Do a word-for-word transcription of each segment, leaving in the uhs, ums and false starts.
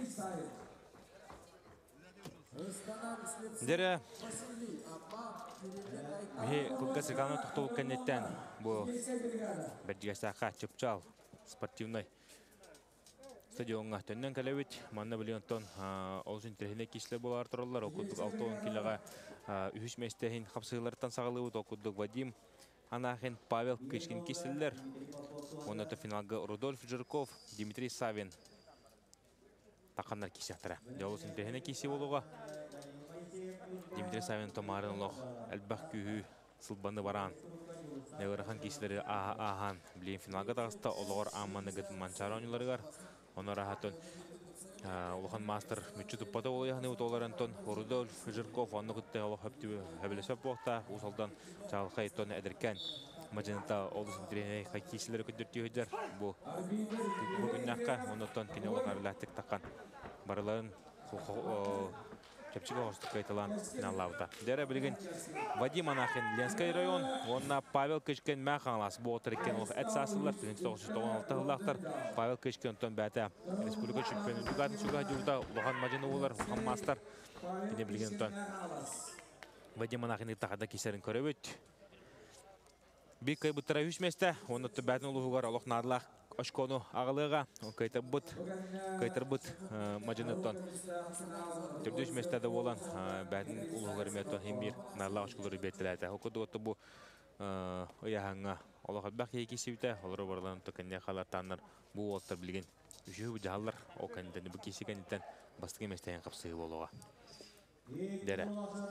Дере бе кылгасырганы токтолуп кеннеттен бу бәджигәсәхә чыпчал спортивный стадионга төннән калебит манна билионтон олжин терһине кишле булар торалар окудук алтон килага үһүс местехин хапсыйлардан сагалыбыт окудук Вадим Анахин, Павел Кычкин киселлер. Он это финалга Рудольф Жирков, Дмитрий Савин. Таканнар кисяктыра. Жолусын терһине киси болуга Дмитрий Савин томарын лох әлбәх күһү сылбаны баран. Нәгәрахан киселәре ахан билен финалга тагыста олор амманыгыт манчаронларыгар. Оны рахатын улахан мастер мүчүтүп пата олаяхны утоларантон Рудольф Жирков онны гытты олох хөптү хәбелесеп бохта усалдан чалхай тон эдеркен мажинта олусын трене хаккичләре көдөртүйдер бу бүгүннакка оннотон кинолар латтык таккан бараларын Чепчиго Остукайталан финаллавда. Дере билген Вадим Анахин, Ленский район, онна Павел Кычкин мәханлас болтырыкен ол әтсасылар, тоғыз жүз тоқсан алты жылдақтар Павел Кычкин тон бәті республика чемпионы дүгатын суға жүрді, Лохан Мажины олар, Лохан Мастар, кене білген тон Вадим Анахин тағада кесерін көрөбөт. Бик кай бұттыра үш месті, оны бәтін ұлығығар олық надылақ Ашкону ағылыға, кайтар бұт, кайтар бұт мажынеттон. Түрдіш местеді болан, бәтін ұлығығар меттон хембір нарлақ ашқылары беттіләді. Оқыды отты бұл ұяғанға олығы бәк екесі біті, олары барларын тұқынне қалартанлар бұл олттар білген. Үші жағалар, оқынданы бұл кесі кәнеттен бастығы местеген қапсығы болуға. Дере.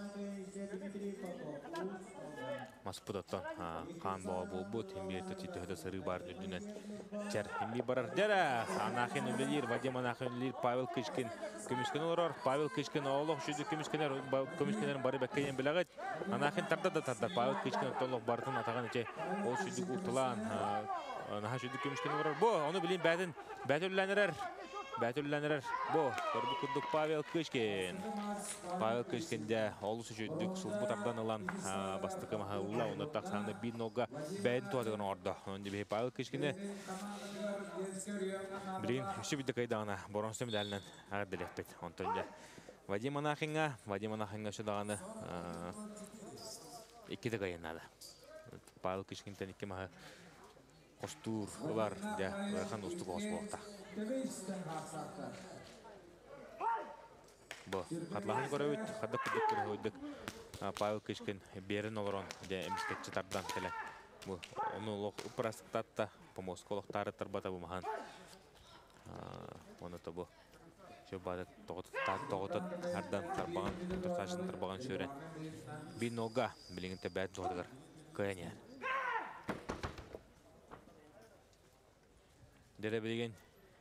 Маспудаттан қан бау бұл бұд, хемберді тетіғді сыры бар нүдінен чәр хембер барар. Дере. Анахин үлелер, Вадим Анахин үлелер, Павел Кычкин көмішкен олар. Павел Кычкин олық жүзі көмішкенерін бары бәккенен білағыд. Анахин тарда да тардар. Павел Кычкин толық бардың атаған әче ол жүзі ұқтылан. Наға жүзі көмішкен олар. Бұ, оны білейін бәтін бәтүлләнірер. Бәтүлләнірер. Бұ, көрді күрдік Павел Кычкин. Павел Кычкин де олысы жүздік сұлбы тардан алан бастықы мағылла. Оны тақсаны бір нога бәйін туадығын орды. Онды бей Павел Кычкинді білейін үші біді қайдағына бұрынсы медалінен ағырдылық бет. Онтында Вадим Анахинға, Вадим Анахинға шыдағаны екеді қайынады. Павел Кычкинтен екі маға қостур олар де ғайқан ұсты қоғыз болықта. Бұл қатлағын көрі өтті, қадық күдік көрі өйдік Павел Кычкин берін олырын де әмістетші тардан келі. Оны ұпырастықтатта помосколықтары тарбата бұмаған. Оны та бұл жобады тоғытып әрдан тарбаған, тұрсашын тарбаған шөрен. Бір нога біліңінті бәт жоғдығыр көйен ер. Дере білген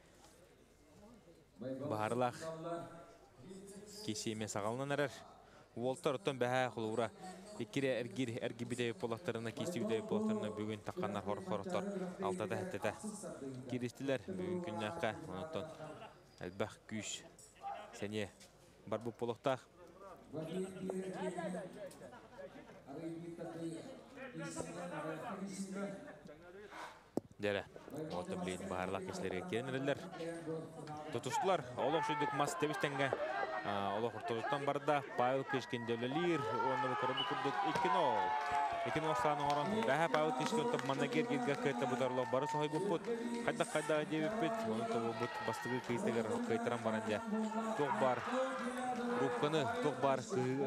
бағарлақ кесеме сағалынан әрір. Уолтар ұттан бәхә құлуыра. Екере әргер әргі бідейіп болақтарына, кесті бідейіп болақтарына бүгін таққанар қорық-қорықтар алтада әттеді. Керестілер бүгін күннәққа, онықтан әлбәқ күйіш сәне бар бұл болақтақ. Дере, оты білейін бағарлақ кесілерге керенерілер. Тұтыстылар, олық жүдік мас тәбістенге олық ұртылықтан барда Павел Кычкин дәулелер, оны көрді күрдік екі нөл. екі нөл сағының орын. Бәхә Павел Кычкин тұп манагер кергер көйті бұдарлық бары соғай бұл бұд. Қайдақ-қайдағы деп өппет, оны тұбы бұд бастығы көйтігер көйтіран баранде. Тоқ бар, рухқаны, тоқ бар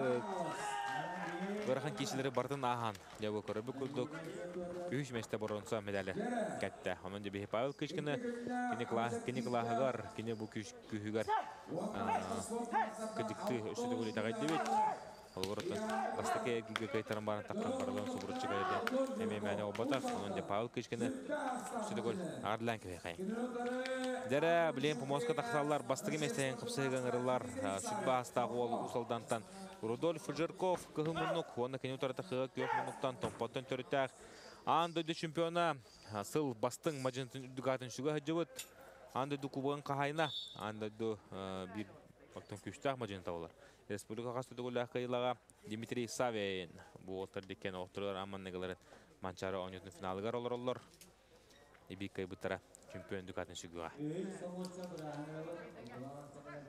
Көрәхан кешілері бардың аған. Дәуі көрібі күрдік. Үш мәсті бұрынса медалі кәтті. Оның де бейі Павел Кычкіні кені қылағығар, кені бұл күйігер күдікті үшіді көлі тағайды бет. Ол ғырыттың бастықы әргіге қайтарым барын таққан барылығын сұбырытшы қайды. Әме мәне обатақ. Оның де Павел Кычкіні үшіді көл ағырлан көй қайын. Дәрі білейін помоска тақсалар бастығы мәстәйін қыпсығын ұрылар. Сүтбі астағы ол ұсалдантан Рудольф Жирков кығымынық, оны кені ұтарыты қығы күйек мұнықтан томпаттың төрітәқ. Андойды чемпиона сыл бастың мажынытын үдігатын шүгі ғыджывыт. Андойды кубығын қағайына, андойды бір бақтың күштақ мажыныта олар. Республика қастыды көлі қиылаға Дмитрий Савин. Бұл олтар декен оқтырылар амманнығыларын манчары ойнетін финалығар олар олар. Ебек кай бұттара чемпион үдігатын шүгіға.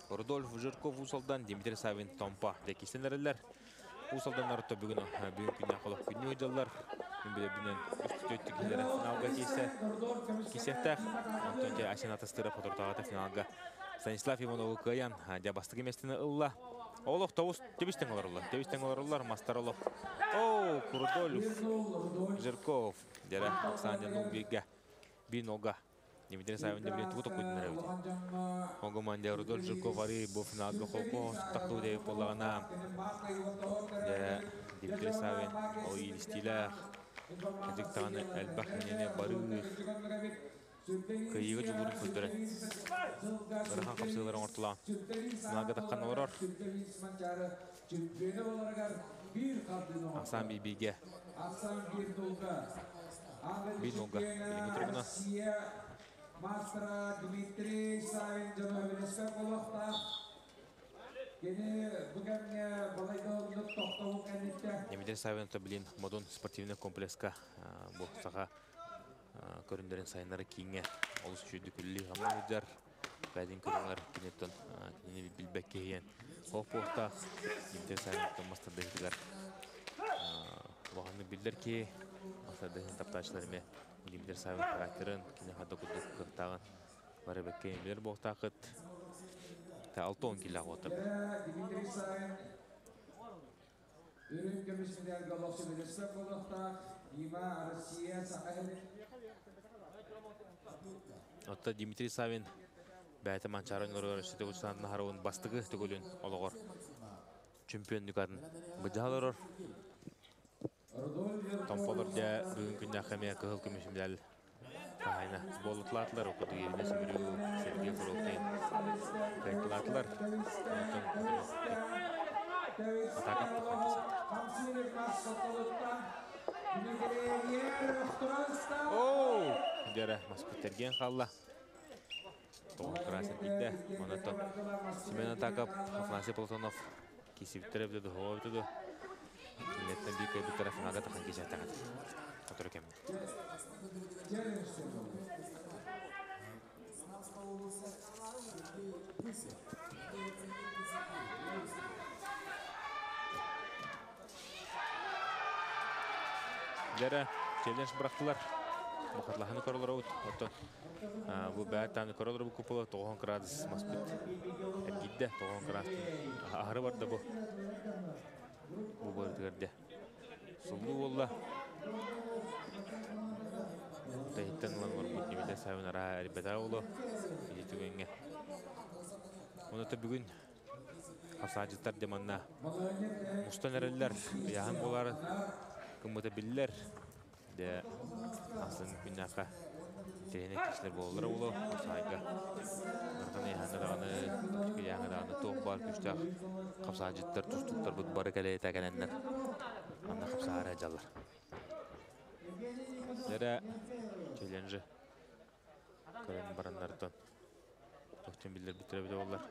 Рудольф Жирков усалдан Дмитрий Савин Томпа декисенерлер. Усалдан арытта бүгін бүгін күнне қылық күнне өйдалар. Мен біле бінен үсті өтті келері финалға кейсе. Кесектәк. Антон жай Асен атыстырып отыртағаты финалға. Станислав Иванов Каян жабастық еместіні ұлла. Олық тоғыз дебістен олар ұлла. Дебістен олар ұллар мастар олық. Оу, Рудольф Жирков. Дәрі Оксанден Улбеге. Бин олға. Дмитрий Савин де білен тұғыты көйтінер өйді. Оңғыман Рудольф Жирков ари бұл финалға қолқы тақтығы дейіп олағына. Дмитрий Савин ол елістейлі. Кәдіктағаны әлбақ менене барығы. Кайыға жүгірін көздірін. Біріған қапсығыларын ортылаған. Финалға таққан олар. Ақсан Бейбейге. Бейін олға. Біліңгі тұрғына. Мастера Дмитрий Савин жана Велеска Колоқта. Дмитрий Савин білін Модон спортивный комплексқа бұл саға көріндерін сайынлары кейінге олыс жүйді күлі ғамна өдер. Бәден көрінлер кенеттен білбәк кейген. Хоқ болықтақ Дмитрий Савин мастарды етілер. Бұғанны білдер ке мастарды тапташыларыме Дмитрий Савин характерін кене қады күдік қықтағын бары бәкке емелер болықтақыт. Алтон килла отыр. Дмитрий Савин үрін көмісіндер Галосы Велеска Колоқта. Има Россия сақайын. Отта Дмитрий Савин бәйті манчарын ұрыр үшті ұшсанын қарауын бастығы түгілін олығыр. Чемпион нүкатын бұджалырыр. Томполыр де бүгін күнне қамия күхіл көмішімдәл Кайна болутлатлар окуду yerine sübürüyor. Sergey Kurokin. Kayıtlatılar. Atak Ooo! Dere Maskuttergen kalla. Toğun krasın gitdi. Monoton. Simen atakap Afnasya Platonov kesip dedi, hava ötüdü. Milletten büyük bir tarafına aga takan geçer takat. Oturur kemin. Dere challenge bıraktılar. Mukatlahını korulur out. Bu beyattanı korulur bu kupulu. Toğun kradis maspit. Gidde toğun kradis. Ahırı vardı bu. Bu boyutu gördü. Sulu valla. Tehitten olan var bu Dmiter Savin ara ribeta oldu. Gidiyor yenge. Onu da bugün hafsacılar demanna. Mustanereller yahan bolar. Kımıta biller. De aslında günnaka tehine kişiler bolları oldu. Saygı. Orada yahanı dağını, yahanı dağını toğ bar güçtağ. Hafsacılar tuttuklar bu barıkalaya tekenenler. Anda hafsara callar. Dere challenge karen baranlardan tohtem biller bitirebilir ollar.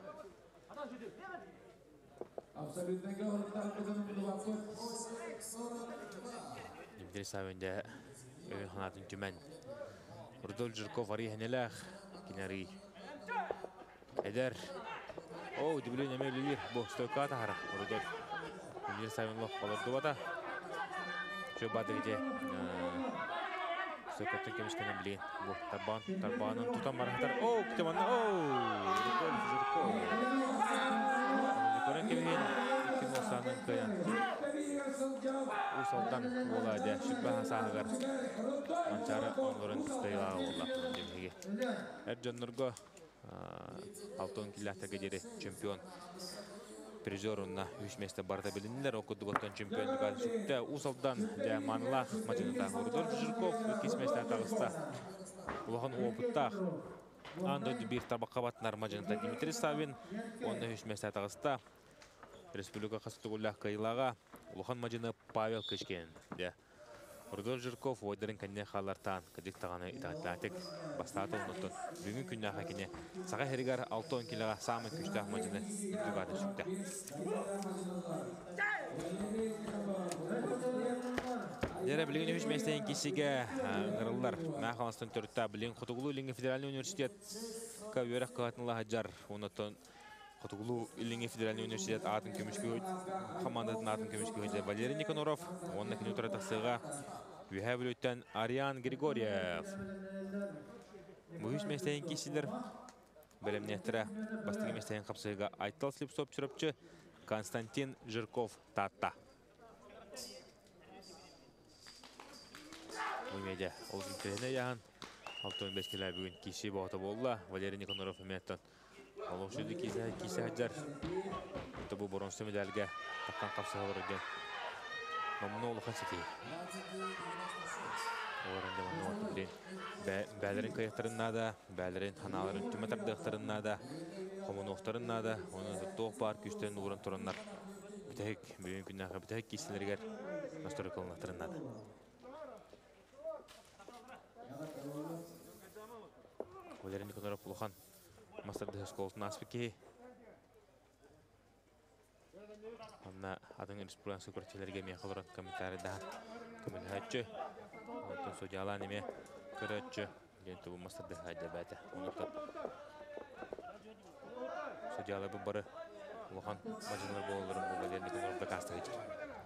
Dmiter Savin de ön hanatın tümen. Rudolf Jirkov arı heneler kinari. Eder. O dibülün emeğlidir. Bu stoykata hara Rudolf. Dmiter Savin loh olurdu bata. Şu batı gece Sökatın kemişkene bilin. Bu tarban, tarbanın tutan marahtar. Oh, kitemanna. Oh, Rudolf Jirkov. Koran kemin kim olsanın kayan. Usaldan olaydı. Şübbe hasahıgar. Mançara onların isteyla ola. Her canlarga altın killahta geceri çempiyon. Призерунна үч месте барда билинилер. Окуду готтон чемпиондук алышыкта. Усалдан Манлах мачынында Рудольф Жирков экинчи месте тагыста. Улахан опыттах. Андо бир табакка батнар мачынында Дмитрий Савин. Онда үч месте тагыста. Республика кастыгуллах кайлага. Улахан мачыны Павел Кышкен. Рудольф Жирков ойдарын кәнне қалартан кәдік тағаны итағатлатық бастаты ұныттын. Бүгін күнне қакене саға херігар алтын килоға самын күшті мачыны үтігады шүкті. Дәрі білігін үш мәстейін кесіге ұңырылар. Мәқаланстың түрітті білігін Құтығылу Лингі Федеральный университет көверек қағатынлығы жар. Ұныттын Хотугулу Иллинге федеральный университет атын көмүшкө командатын атын көмүшкө Валерий Никоноров, онна кинутара тахсыга Вихавлюттан Ариан Григорьев. Мүйіс местейін кесілер бәлемнеттірі бастығы местейін қапсыға Айтал Слепсоп чүріпчі Константин Жирков татта. Мүймеде олзын тірені яғын алтын бескелер бүгін кеші бағыты болла. Валерий Никоноров өметтен олық жүзді кесі әджар. Бұл бұрынсы медалге таққан қапсыға бұрыден. Мамыны олықын сетей. Оларында маңна отын бәлерін қайықтарына да, бәлерін ханаларын түмәтардықтарына да, қомын оқтарына да, оны тоқ бар күштерін ұғырын тұрынлар. Бітәйік, бүйін күннәға бітәйік кесілергер мәстөрі қылынақтарына да. Валерий Никоноров ұлған мастарды өсколтын аспеке. Анна адың республикасы көртелерге меқылырын комментарий да көмілі әтчі. Онтын судьялан еме көрәтші. Генті бұл мастарды әді бәді. Онтын судьялы бұл бары ұлған мажынлар болылырын бұл Валерий Никоноровда қастығы жер.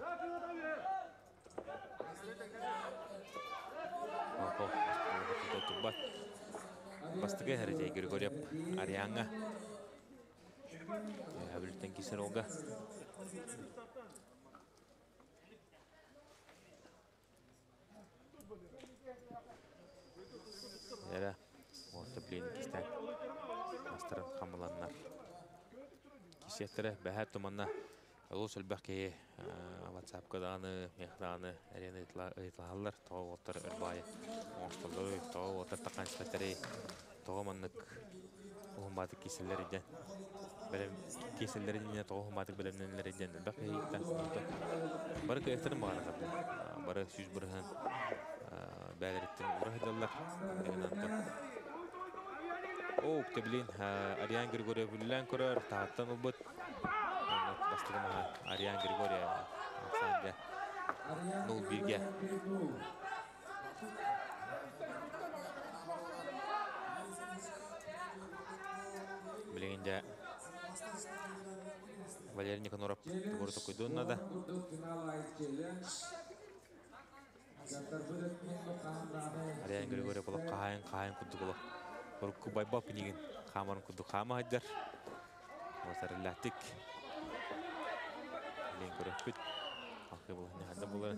Алқо, бастығы әріде Григорьев Арианға. Әбіліктен кесір олға. Әрі, орта білейін кестен мастырын қамыланнар. Кесеттері бәхәт тұманна ұлы сөлбәқ кейі WhatsApp-қадағаны, меқдағаны әрені ұйтылғалар. Тоғы оттар үрбайы, оңыстылы, тоғы оттар таққан сіпәттері, тоғы маннық ұғымбатық кеселер еден. Бәлем кеселер еден, тоғы ұғымбатық бәлемненлер еден. Үрбәқ кейіттен бары көйектерін бағаны қарды. Бары сүз бұрыған бәлереттен ұры хедалар. Оқ төбілін Ариан Григорьев үлілән көрір, тағаттан ұлбыт. Бастығымаға Ариан Григорьев ақсайында нөл бірге. Білігінде Валерий Никоноров тұғырды көйдуынна да. Ариан Григорьев болып қағайын-қағайын күдді болып. Ұрыққы байбапінеген қамарын күдді қама айдар. Осарылаттық. Лен көріп күт. Ақы бұл нәхәнді боларын.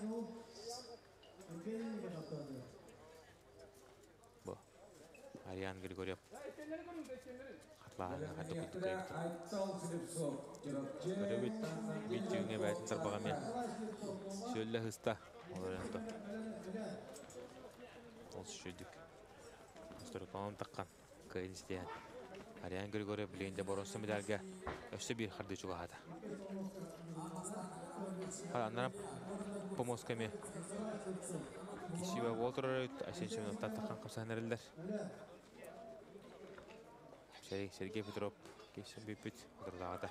Бұл. Ариан Григорьев. Қатлағын нәхәнді күдді қайықты. Көріп өт. Бет жүгіне бәйтін сарбаға мен. Сөлі ғыста. Оларынды. Осы шөйдік. Өстірі қалам таққан. Қайын істейін. Ариан Григорьев білейінде боронсы медальге өсі бір қарды жүғады. Анарам помосками кешіба олтырыр өт, әсенші минуттар таққан қапсаған әрілдер. Сергей Петров кеші бейпіт отырдағады.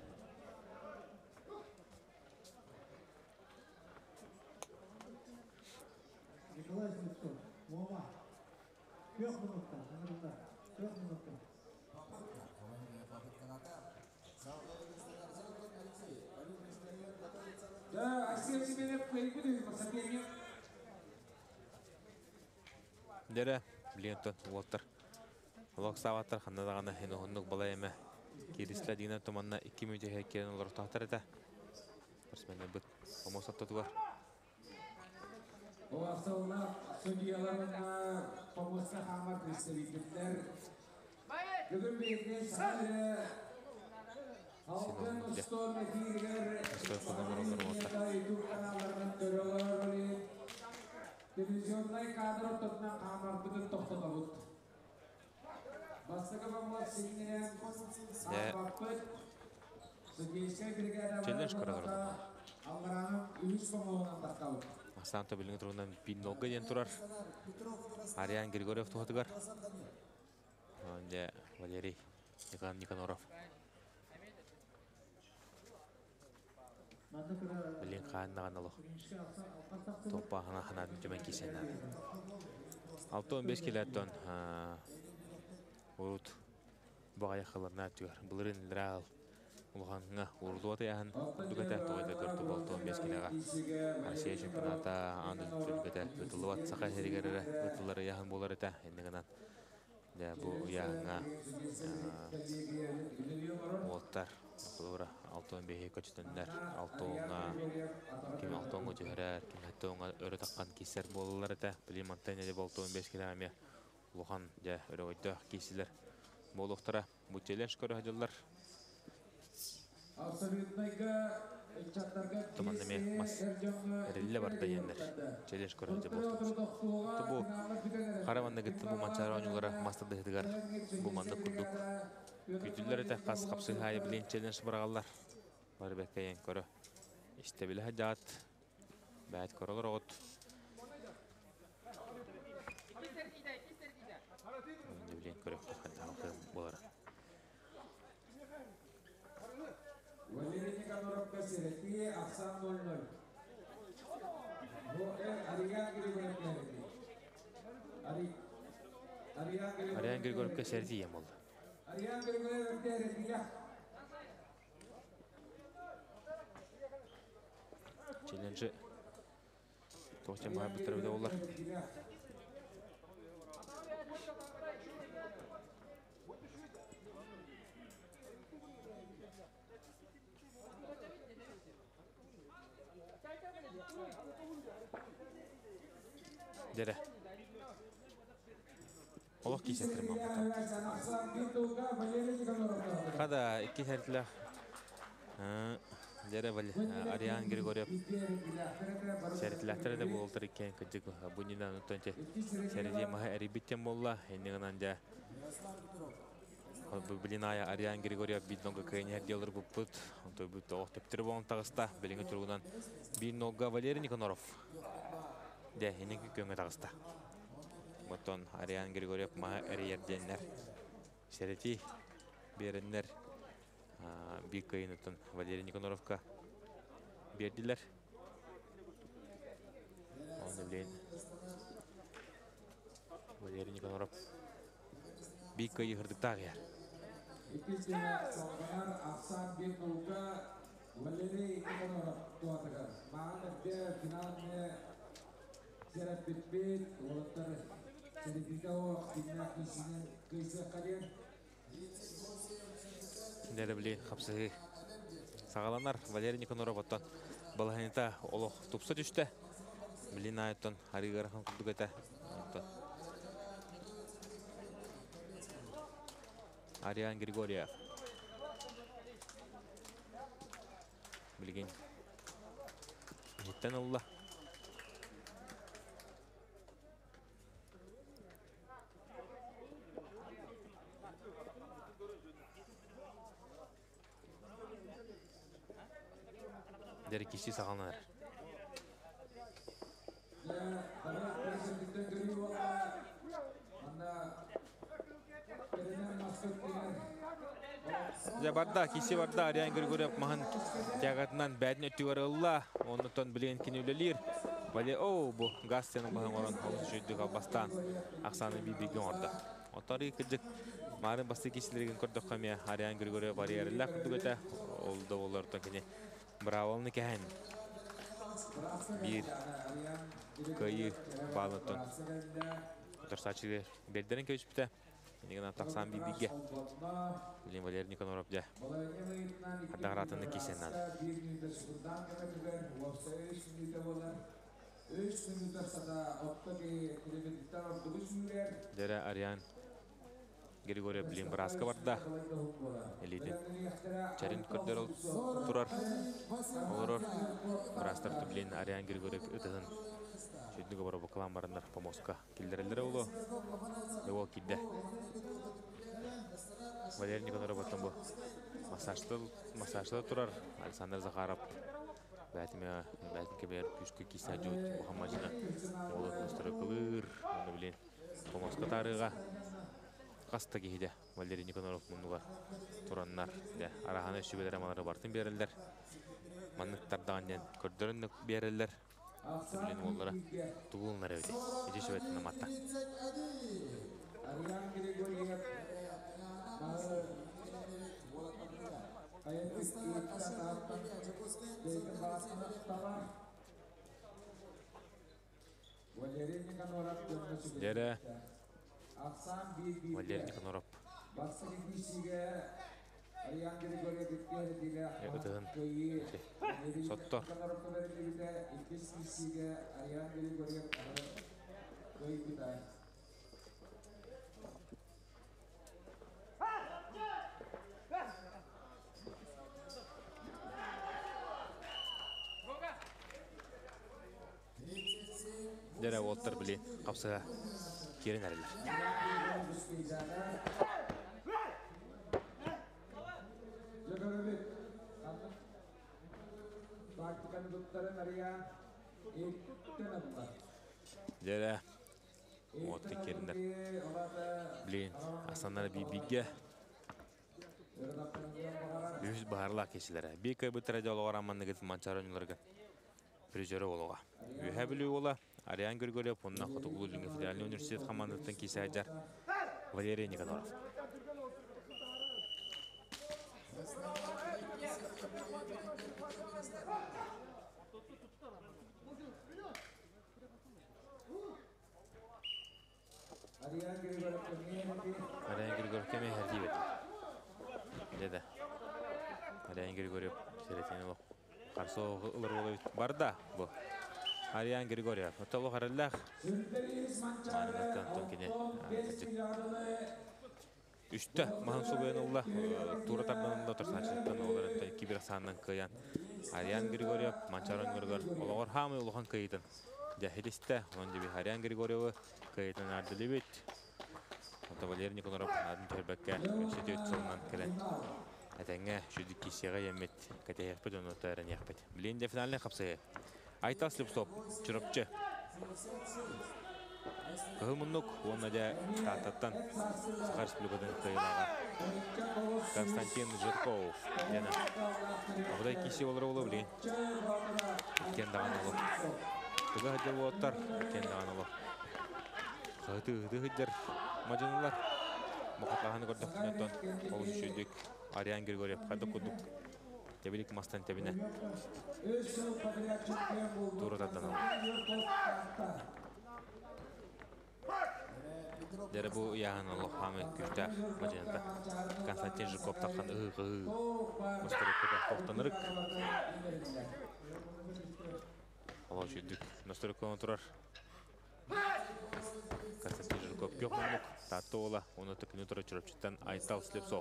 Николай Слепцов, Мома. Трех минуттар, минуттар, трех минуттар. Да, Асия себе көйгіді, масакеме. Дәрі, білентон, олаттар. Олақ саваттар, қандадағаны әне ғынық бала әмі. Керісілі дегенен тұманна екі мүнде әкерін олар тақтар әді. Көрсіменен бұд, омасатты тұғар. Оғасауына судьяларына помоска қамар представителдер. Бүгін бейден сағары алтын ұсто метиргер YouTube каналlarının görüyorlar. Televizyonday kadro tutma kamar bütün toxtada bud. Bastığı bamlar sinirlen bakıp Südyeşe brigada var. Almaranın üç komuğundan bakalım. Santo bilin turundan bin nolga den turar. Ариан Григорьев туғатығар. Онде Валерий Никоноров. Білін қағандаған олық. Топпа қанадың төмен кесен ады. алты он бес келеттен Урут Бағая қыларына түгер. Бұлырын лирал улғанға урдуаты яғын күрдігіті тоғайда көрді болтуын бескенеға. Россия чемпионата аңды түлгіті өтілуат сақа херігері өтілері яғын болар еті. Ендігінен бұл яғынға олттар бұлыра алтуын бейхе көчтіндер. Алтуынға кем алтуынға жүйерер, кем әттуынға өрі таққан кейсер болылар еті. Білім антайнеде болтуын бескенеға ме улған өрі ойды кейсілер. Болуқтара мүттелен шкөрі хадылар. Томаннаме мас әрелі барды ендер. Челен шкөрі хады болуқтар. Бұл қараванды күтті бұл манчары ойнулары мастырды хедігар. Бұл манды күрдік. Күйтілер әті қас қапсы хайы білен челен шыбырағалар. Бары бәкке ең көрі. Іште білі хаджат. Бәйт көрілер оғыт. Білен көрі болар. Валерий Никоноров Кассирети, Ахсан ноль ноль. Ариан Григорьев Кассирети ем oldu. Ариан Григорьев Кассирети. Челленджі тоғыстен мағай бұстырыбыда олар. Dere. Олық кейсеттірім мамытам. Қада екі сәртілі. Dere vali Arian Grigoriev sərtləhtərə də bu oldur ikən küçük bundan ötəncə səridi maha əribitən molla eniğindən də bu bilinaya Arian Grigoriev bir noga kayın hər diyorlar bu put onto bu toq teptir bu ontağısta bilinə turğudan bir noga Valeri Nikonov də eniği köngə tağısta Boton Arian Grigoriev maha əri yerdenlər səridi berenlər bir kayınıtın Valeri Nikonorov'ka verdiler. Onu bileyin. Valeri Nikonov bir kayı hırdık dağı yer. İkinci sonlar Aksan bir nolga Valeri Nikonov tuatagar. Mağanlıkta finalde Serap Bitbit olatlar serifika o dinle kişinin kıysa kariyer. Dere bilin kapsığı sağalanlar Valeri Nikonov otan balhanita oluq tupsa düştü. Bilin ayıttan harigara kan kurduk ete. Arian Grigoriev. Bilgin. Hitten Allah. Deri kişi sağlanır. Jabarda kişi vardı Arian Grigoriev mahan jagatından bədin ötüyor Allah. Onu ton bilen kinülelir. Vali o bu gaz senin bahan olan halı şöydük albastan. Aksanı bir bilgin orada. O tarihi kıcık. Marın bastı kişilerin kurduk kamya Arian Grigoriev bariyerler kurduk öte. Oldu olurdu ki Bravo'nun kehen bir kayı bağlıntın otursaçı berderin köy üspüte yine taksan bir bilgi Bilin Valeri Nikonov da hatta haratını kişenden Dere Arian Grigoriev bilin Braska var da elidin çerin kördер turar olur Brastar bilin Arian Grigoriev öteden şöyle bir bakalım barınlar Pomoska kilderler olu yol kidde Valeri Nikonov batın bu masajda masajda turar Alexander Zakharov Bətime bətin keber küskü kisajut Muhammedina olu dostları kılır onu bilin Pomoska tarığa Kasta gihide Valeri Nikonov munuga turanlar de arahana şübeler amaları bartın beriller. Manlıktardan kördörünü beriller. Bilen onlara tuğulnar evde. Ece şübetini matta. Arian Grigoriev Дәрі Валерий Никоноров. Өтігін соттор. Дәрі олттар біле қапсыға керін әрілер. Дәрі отты керіндер. Білейін, астанлары бейбейге үйіз бағарлақ кешілері. Бейкі бұтыр әдеолы ораманны кетіп манчар өнілерге призері олуға. Үйе білі ола Ариан Григорьев, онна Хотугулу федеральный университет командатын кисе аджар Валерий Никоноров. Ариан Григорьев кеме хәрдейбет. Деді. Ариан Григорьев серетені лоқ. Қарсы ұлыр олы барда бұл. Ариан Григорьев. Оталу қараллақ. Маныматтан тонкене. Үшті мағын сұлбайын ұлла. Туратардан ұлла тұрсаншылықтан оларында кибер санынан қиян. Ариан Григорьев, Манчарон Григорьев. Олағыр хамы ұлған қийтын. Жәхелесті. Оның жебе Ариан Григорьевы қийтын ардылы бет. Ота Валерий Никоноров адын төрбәкке өтсеті өт сылынан кілін. Әтәңе жүдік кесеға емет. Кәтәйекпет өнөттәрін яқпет. Білейінде финаліне қапсығы. Айтал Слепцов, чұрыпчы. Кығымыннық, оны да тататтан Саха Республикадан қиылаға. Константин Жирков. Абыдай кесе олар олы білейін. Кен даған олы. Тұға ғыдер болаттар, кен даған олы. Қығыты ғыдер мажынылар. Мұқатлағаны көрді құнеттон. Олы үшедік. Ариан Григорьев, қады құдық. Тебелік мастан тебіне. Туратардан алып. Дәрі бұл яғын ұлық хамы күртәқ мәженетті. Константин Жирков таққан ұғы-ұғы. Nostorik'ta tohtanırık. Ала жүйдік. Nostorik'ta отырар. Константин Жирков көпмінлік. Татты ола. Оны түкіні тұры чүріпчіттен Айтал Слепцов.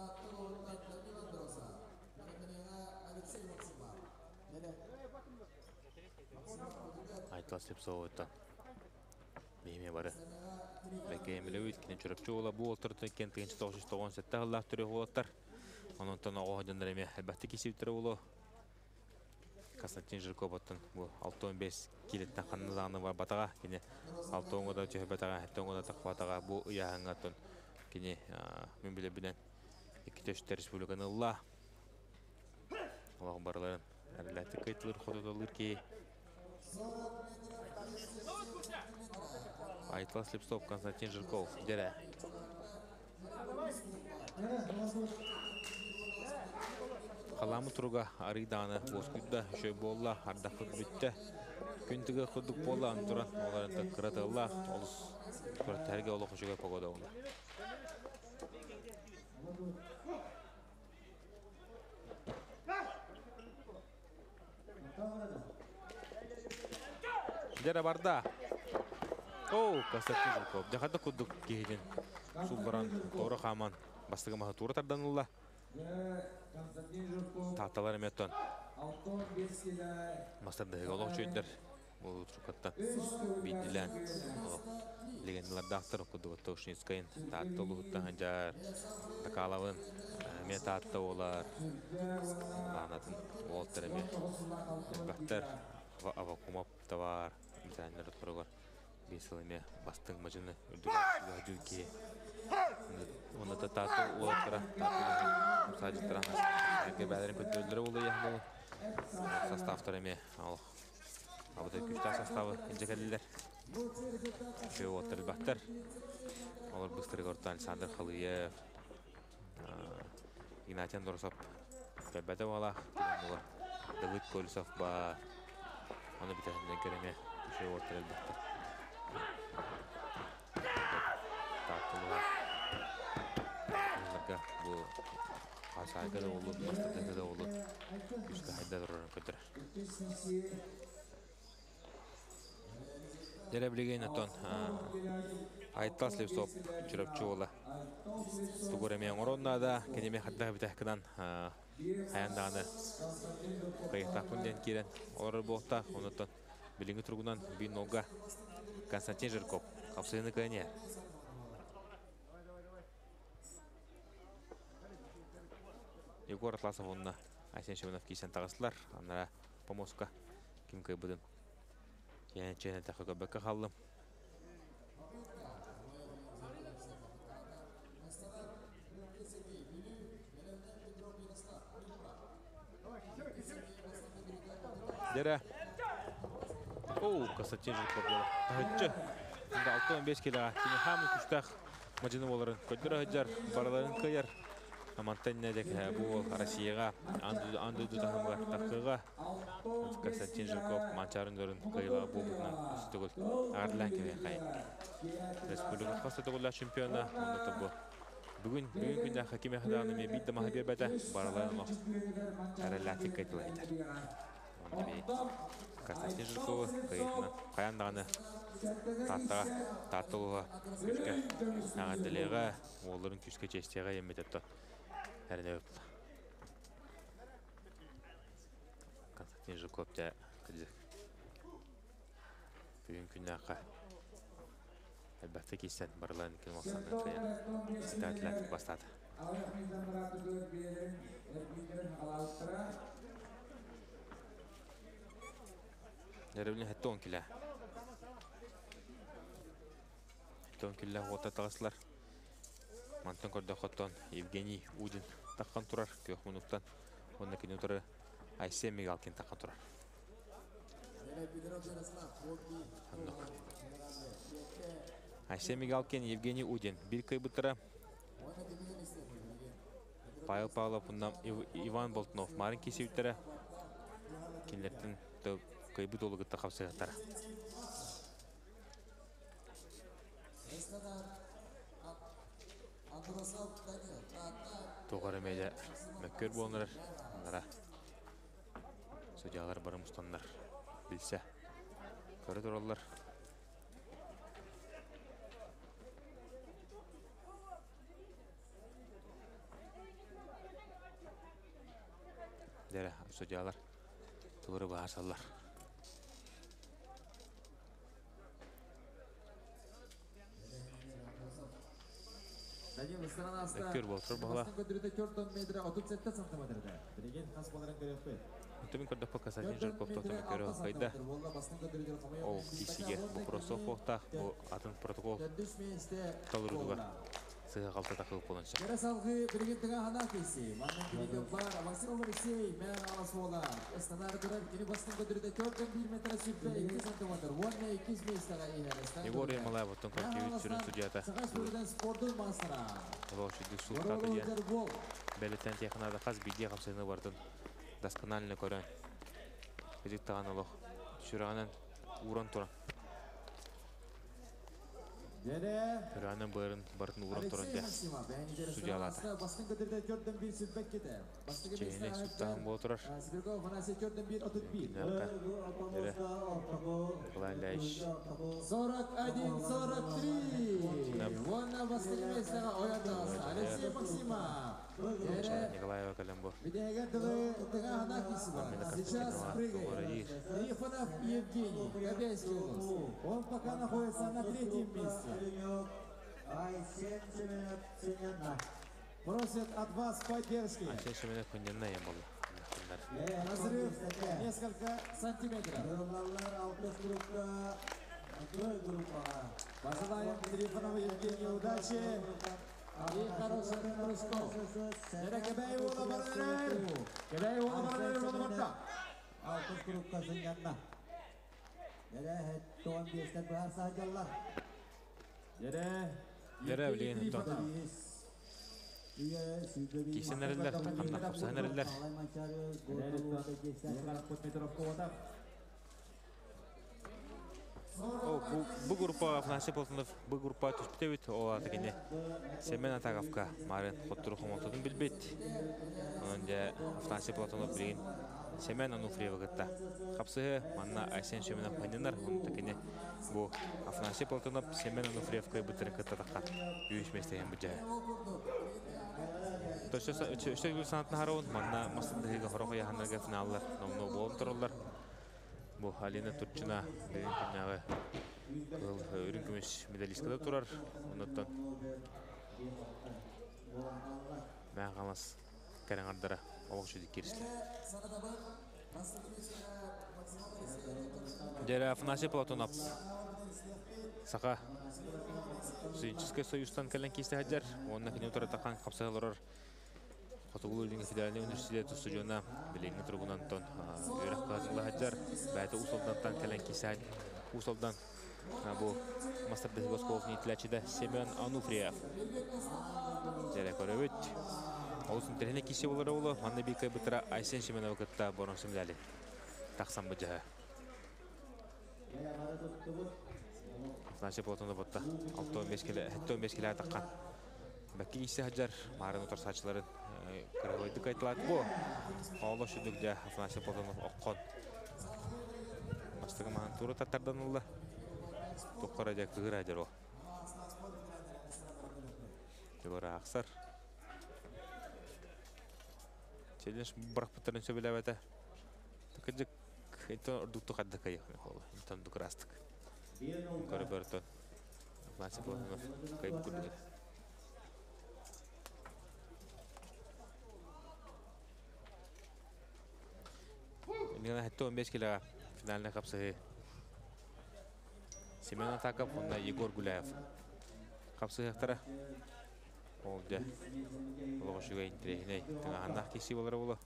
Айтал Слепцов өттен. Бейме бары. Бәке емілі өйткені чүріпчі ола. Бұл олтырды кен тігінші тоғыз жүз тоғыз сәтті ғыллақ түрі олаттар. Onun tane ağaçların emeği elbette ki sevdir oğlu. Konstantin Жирков ottun bu altı on beş kilometre kanallarını var batağa yine altı on da cühe batağa hatta on da takvatağa bu yahangatın yine mümkün bilen iki Türk Respublikanı Allah Allah'ın barların elbette kayıtları kodlar ki Айтал Слепцов Konstantin Жирков dere. Қаламы тұруға арыданы босқүйді шөй болла, ардақы бүтті. Күндігі құдық болла, антұран оларында қыраты ұлла, олыс көрі тәрге олы құшыға погода оңда. Дәрі барда. Оу, Константин Жирков. Жақады құдық кейден сұлбаран торы қаман бастығы маға тура тардан ұлла. Тақталар еметтен. Мастардығы олық жөйдер. Ол тұрқаттан бейділен. Легендалар дақтыр құдығытты ұшынескайын. Татты ұлығыттан жар. Тақалауын. Мен татты олар. Ланатын олттар еме. Бақтар авакумап тавар. Дизайнер ұтқырығар. Бесіл еме бастың мажыны үрдігі жүлге. Оны да татты олаттыра. Садиктара. Әке бәдерін көттерілдері олы яғын составтар еме. Абыда күштар составы інжекәлілер. Шөй оттырыл бақтар. Олар бұстырығы ортан Александр Халыев. Игнатиян Доросов. Бәбәді олақ. Давыд Колесов бар. Оны бітәсінден көреме. Шөй оттырыл бақтар. Taatılığa. Bunlarga bu asayga da olur, mastadega da olur. Üstü hayda dururun kötürer. Dere bilegen aton Ayttas Levsop çırapçı ola. Tuguremeyen oronna da kenime hadda bitahkıdan hayandağını kayıhtaqın kiren orar boğta onutun bilingi turgunan bir noga Konstantin Жирков kapsayını kayınıya. Егор Атласов онна Айсен Шевенов кейсен тағысылар. Аннара Помоска ким кайбыдын. Яны чайны тақы көбәкке қалдым. Дере. Оу, Константин Жирков болы. Тағытчы. алты он беш келіға. Кені хамы күштақ мажыны болырын. Көттірі ғыджар, бараларын көйер. Амантанна дек бұл Россияға, андыды тағымға таққыға. Константин Жирков манчарын көрін қайылаға бұл бұғынан үстігіл. Ағарлан кеме қайын. Республика қастаты бұлла чемпиона. Ондаты бұл. Бүгін бүгін күнде хакиме қадағыны мен бейді маға бербәді. Бараларын оқ. Әрәләтік қайтылы айтар. Константин Жирковы қайытынан қаяндағыны таттыға, таттылыға күшке ағадылыға, оларын күшке честеға еммететті. Әріне өпті. Константин Жирков да күлді. Бүгін күнде ақа әлбәтті кейсен барыларын кел мақсанын қайын ситаатылатып бастады. Дәрәбілін әтті он келі. Әтті он келі ота тағысылар. Мантын көрді қоттан Евгений Удин таққан тұрар. Көк мұнықтан. Онына кені тұры Айсен Мигалкин таққан тұрар. Айсен Мигалкин, Евгений Удин. Бір кай бұттыра. Павел Павлов, Иван Болтунов. Марын кесі үттірі. Кенлердің кайбы долгытта қапсығаттар. Тоғары мәйді мәккөр болыныр. Онlara судьялар барым ұстандар. Білсе. Көрі тұралар. Дәрі судьялар тұғыры бағарсалар. Өккөр болтыр бағыла. Өтімін көрді Константин Жирков тоқтың көрі қайда. Ол кейсіге бұл құросов оқтақ, бұл атын протокол талырудыға сыға қалта тақылып болынша. Керасалғы біргендіға ғана кейсі. Манның кенеге бар, Максим Алексей, мән аласы олар. Эстанар көрір, кені бастың көдірді төрттен бір метр сүрпе, екі сантиметр. Онна екі мейстіға ейхер. Егор Емалай бұттың көркеуіт сүрін судията. Сағаш бөліден спордың мастыра. Лошыды сұлқа қыден. Бәлеттен текінады қаз бейде қапсайны бардың. Доскональны көрін. Көзік таған олық. Шүрағанын уран тұран. Түрәнің барын уран тұран де. Судиялады. Чейіне сұттағын бол тұрар. Күнерқа. Дәрі. Бұлайлайш. сорок один сорок три. Онна бастығы местіға ояндағысы. Алексей Максимов. Николаева кәлем бұл. Сейчас прыгает. Трифонов Евгений. Кобяйский область. Он пока находится на третьем месте. Просят от вас поддержки. Айсен Шеменов күнденна ем бұл. Разрыв несколько сантиметров. Пожелаем Трифонову Евгению удачи. И хороших прыжков. Дәрі Кебәйі олы барыныр. Кебәйі олы барыныр жолы барда. Alkış gruptasının yanına. Dere Doğan Biyesler Bahar Sahacallar. Dere. Dere bilegen hüttan. Кейсен әрілдер, қамна қапсағын әрілдер. О, бу группа Афанасий Платонов бу группа түспүтөбүт. О атакене Семен Атаговка марын хоттуру хомонтодун билбет. Онун же Афанасий Платонов билген Семен Ануфриева гытта. Капсы манна Айсен Семенов панинар. Онун такене бу Афанасий Платонов Семен Ануфриевка бытыры кытта таккан. Үйүш местеген бу жай. Өстөйгүл санатын хараун манна мастындыгыга хорого яханнарга финаллар номно болон турулар. Бу Алина Турчина деген күннәгы кыл өрүн күмүш медалисткада турар. Онуттан мен қалас кәрәңардара олық жүдік керісілер. Дәрі Афанасий Платонов сақа Студенческий союзтан кәлін кейсті хаджар. Онына кене отыра таққан қапсағыларар Котугулу Линга Федеральный университеті студиона білеңі тұрғынан тон өрек қазылы хаджар. Бәйті ұсылдантан кәлін кейсті хадж. Ұсылдан бұл мастер Госковны итіләчіде Семен Ануфриев. Дәрі көрі өт. Олысын тәріне кейсе болары олы. Манны бейкай бұтыра Айсен Семен авықытта борын сүмдәлі. Тақсан бұ жағы. Афанасий Платонов бұтта. алты он беш келі атаққан. Бәкке кейсе хаджар. Марын ұтар сачыларын кіргойдық айтылады бұ. Олы шүдік де Афанасий Платонов оққан. Бастығы маған туры таттардан ұлы. Тоққара жа күгір әдер ол. Дегора ақсар. Челенш бұрақ бұттарын сөбілі әбәті. Тақыджық интон ұрдықты қадды қайық. Интон дүкірастық. Көрі бөртон. Афанасий Платонов қайып күрді. Мені хәтті он беш келіға финаліне қапсығы. Семен Атаков, онда Егор Гуляев. Қапсығы әқтара. Ол де. Олығы шуға интелегіне. Тыңа аңнақ кесі болары болы.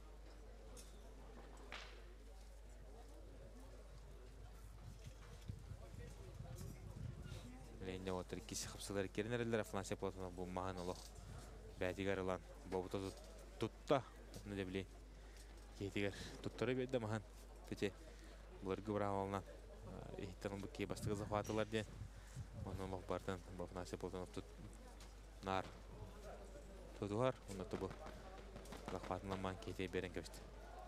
Мені отыр кесі қапсығылары керін әрілер. Афанасий Платонов бұл маған олық. Бәдігер олан. Бобыта тұтта. Оны де білейін. Кетігер тұттары берді маған. Пете бұларғы бұрақ олынан. Ихтанын бұл кей бастығы зақуатылар ден. Оның олық бардың Афанасий Платонов тұт нар тұтуғар. Онаты бұл зақуатынан маған кетей берін көпісті.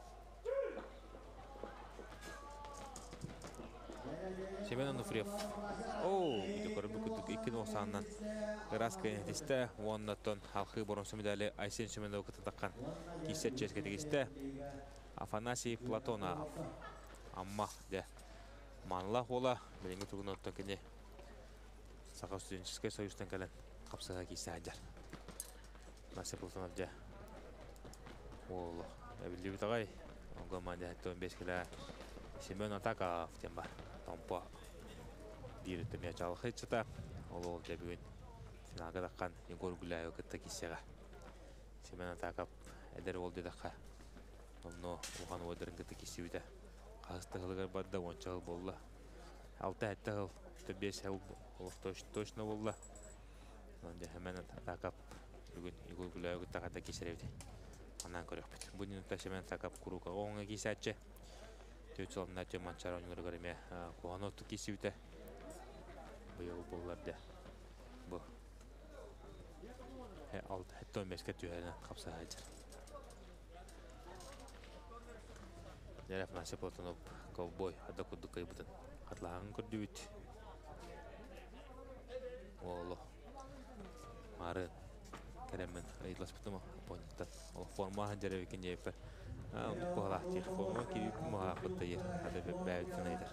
Семен Ануфриев. Оу, бүді көрі бүкілдік екі ноқсанынан ғыраскайын әтесті. Оннаттон халқы бұрынсы медалі Айсен Семен өкіті таққан кейсет жеске тегесті. Афанасий Платонов. Амма де манлақ ола. Біліңгі тұрғын оттан кене Сақа студенческий союзтан кәлін қапсыға кейсті әдер. Афанасий Платонов де олы. Әбілді бүт ағай. Оңға маңды әтті он беш келі Семен Атаков ден бар. Томпа директор мячалық етшіта. Ол ол де бүгін финалға даққан Егор Гуляев өкітті кесеға. Семен Атаков әдер ол дедаққа. Онно оған ойдарын кітті кесе өйді. Қасты ғылығыр барды онша ғыл болла. Алты әтті ғыл, бес ғыл олық точно болла. Онде Семен Атаков бүгін Егор Гуляев өкітті қада кесер өйді. Анан көрек біт. Бұл минутта Семен Атаков құруға оңға кесе әтші. Төтсалын әтші манчар ойнылары көріме қоған отты кесе өйді. Бұл болларды. Бұл. Әтті он беске түйәлінен қапса әйтір. Дәрі Афанасий Платонов ковбой ада күрді қайбытын. Қатлағын көрді өт. Олы. Марын. Кәремен айдылас бұты ма? Апонеттан. Ол формаға жәрі өкен жайпар. Оны бұғалақ дейір. Форма керіп мұға құтты ер. Ада бәуіттін айдар.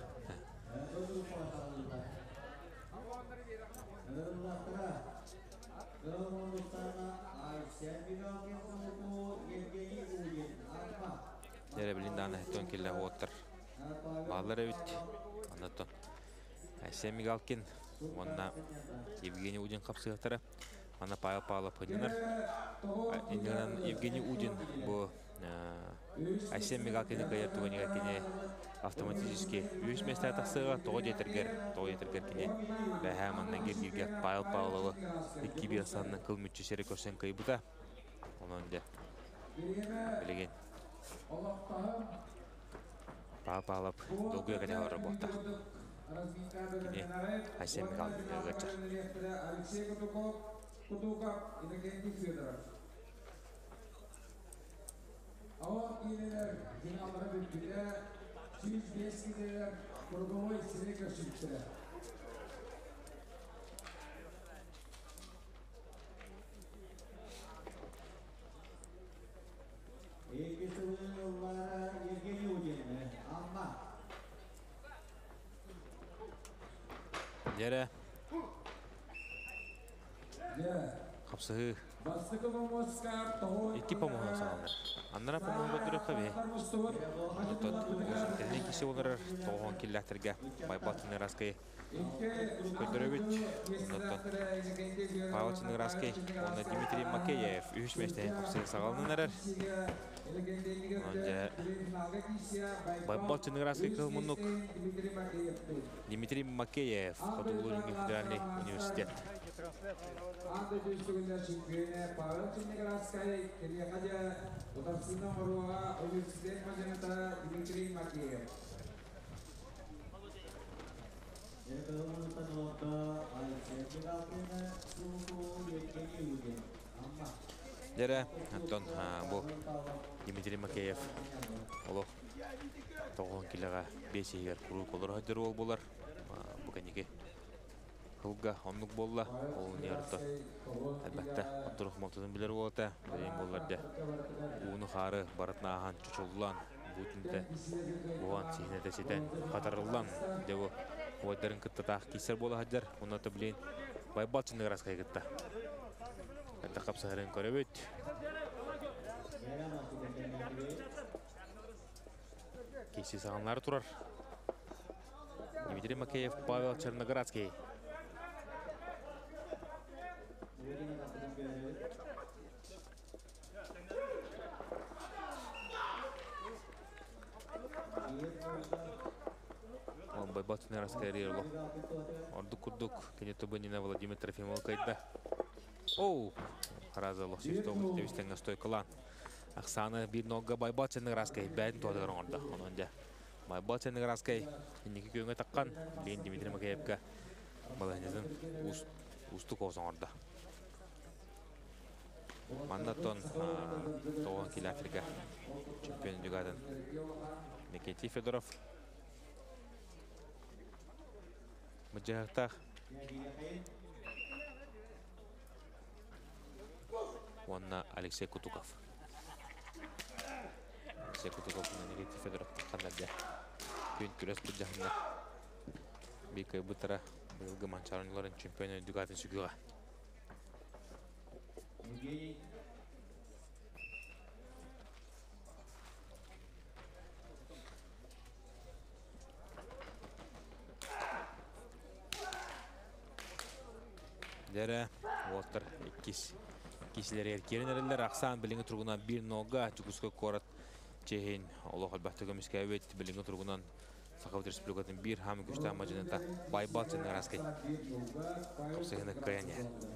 Дәрі білінді ана әттен келі оттыр. Бағылар өт. Анаттон. Айсен Мигалкин. Онына Евгений Удин қапсығықтары. Ана Павел Павлов пынынар. Евгений Удин бұл Айсен Мигалкинді қайыр туғаныға кене автоматически үйіс месті атақсыға тоғы жетіргер, тоғы жетіргер кене бәхә маннан кергерге Павел Павловы екі бір санының қыл мүтчесері көрсен қайбыта. Онан де білеген Павел Павлов долгуя кәне ғалары болта. Kini Aysen kaldı gacak. Алексей Кутуков, Кутуков, Иннокентий Федоров. Ауыл кейінелер финалдары бүткілі, жүз бес кейінелер Круговой Сирека шүттірі. İkisi yıllara Евгений Удин. Amma. Dere Же, kapsahı Бастыков Москар, Тоғын. iki pamuğuna sağlanır. Anlara pamuğuna götürü kabi. Elini kişi olur toğun killerterge. Baybatın raskayı. Götürübüt. Baybatın raskayı. Ona Dimitriy Makeyev. Üç meşte kapsahı sağlanır erer. Önce Baybatın raskayı kılmınlık. Dimitriy Makeyev. Kodulunun Federalni Üniversitet. Anda düştüğünde çünkü Pavel Çinnegraskay Kelyakaja Udarsina Morua Üniversitet Majanata Dimitriy Makeyev. Yakalanırsan orta Ayşe Kıratine Suhu Евгений Удин. Amma. Dere Anton bu Dimitriy Makeyev. Olo toğun killaga beş yer kuruk olur hadir ol bolar. Bu kaniki Hılga onluk bolla, oğun yarıta. Elbette, Abdurrahman Malta'nın bilir olata, bileyim bollarda. Uğunu xarı, baratna ahan çuçullan, bütünde buğan sihine desiden qatarıllan, devu oyların kıtta taq keser bola hajar, ona da bileyin baybal çındı raskay kıtta. Hatta kapsa hırın köröbüt. Kesi sağanları turar. Dimitriy Makeyev, Pavel Chernogradskiy. Он байбатный раскоррировал. Ордук курдук. Кенету Банина Владимир Трофимов кайда. Оу! Хараза лохсистом девистенга стойкалан. Аксаны bir нога байбатный раскай. Бәдін тодығыр орда. Онында. Байбатный раскай. Иннеки күйіңе таққан. Лейн Дмитрий Макеевка. Баланезін устук осын орда. Мандатон тоғын келі Африка чемпионы дүгадын Иннокентий Федоров. Мұджағықтақ онна Алексей Кутуков. Алексей Кутуков Иннокентий Федоров қандарды күйін күрес бұджағында бейкай бұтыра бұйылғы манчарынларын чемпионы дүгадын сүгіға. Dere, Walter, ikis. Ikisler erkeğin erler, aksan bilingi turgunan bir noga, Çukuska korat çehin, Allah albatta gömüske evet, bilingi turgunan Sakavut Respublikatın bir hamı güçten macınında Baybalçın raskay. Kapsayını kayan ya.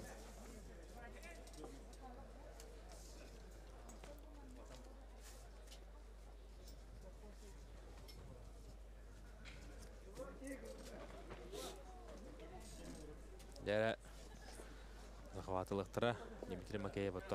Dere, Nakavatılıqtıra Dimitriy Makeyev attı.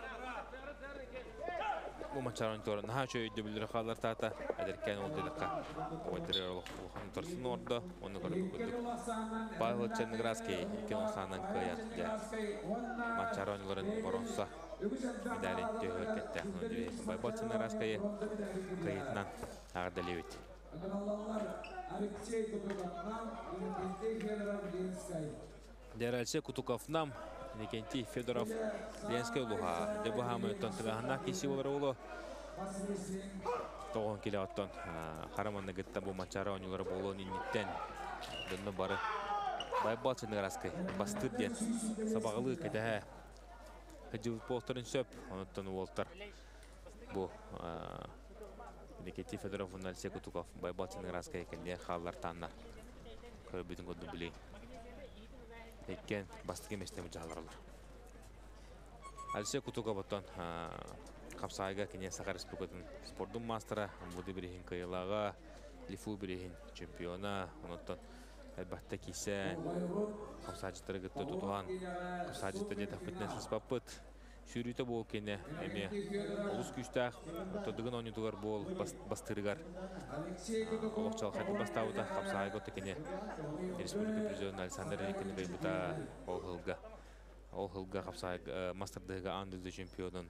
Bu maçların torun daha şöyle bilir xalar tata ederken olduqqa. Oytırır olğan torsun orada onu görüp gördük. Pavel Chernogradskiy iki osanan kıyatdı. Maçaronların boronsa medali töhörketті. Onu Pavel Chernogradskiy kıyıtnan ağdalıydı. Алексей Кутуков, Иннокентий Федоров, Ленскай. Деральсе Кутуковнам, Иннокентий Федоров, Ленскай луха. Дебу хамы тонтығағына кесі олар олы. Тоғын келе оттон. Хараманны гітті бұл матчары ойнылары болуын иннеттен. Дөнні бары Байбал Чernogradskiy. Бастыр ден. Сабағылы кәдәе. Хыджылы полтарын сөп. Оныттан уолтар. Бұл Иннокентий Федоров, Алексей Кутуков. Байбал Chernogradskiy кәлдер қалалар танна. Көрбетін көдді білейін. Ekken bastık emestemi cağlarlar. Alexey Kutukov otan kapsayga kine Sakar Respublikatın sportun mastera, ambudu birihin kayılağa, lifu birihin çempiyona, onottan Elbette kisen kapsacıtları gitti tutulan kapsacıtı da tapıtına sıspapıt sürüte bu kene emi olus güçtağ otoduğun oyuncular bol bastırıgar olukçal hadi bastavı da kapsayı götü kene Respublika Prezidenti Alexander Rikini gaybuta ol hılga ol hılga kapsayı Masterdığıga andızı şampiyonun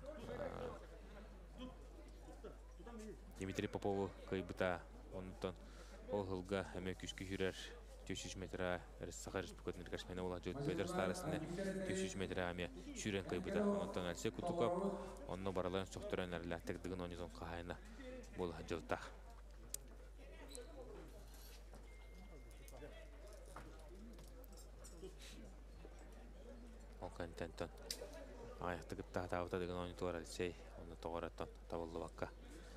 Dimitri Popov'u gaybuta ondan ol hılga emi küskü hürer beş yüz metre Sakar Respublikası'nın karşımına olan Pedro Staras'ın beş yüz metre amiye şüren kaybıda ondan else kutukap onunla baralan sohturanlarla tekdığın oyunun kahayına bol hacılta. O kantenton ayakta gıtta tavta dığın oyun tuvar else onu toğratan tavallı vakka.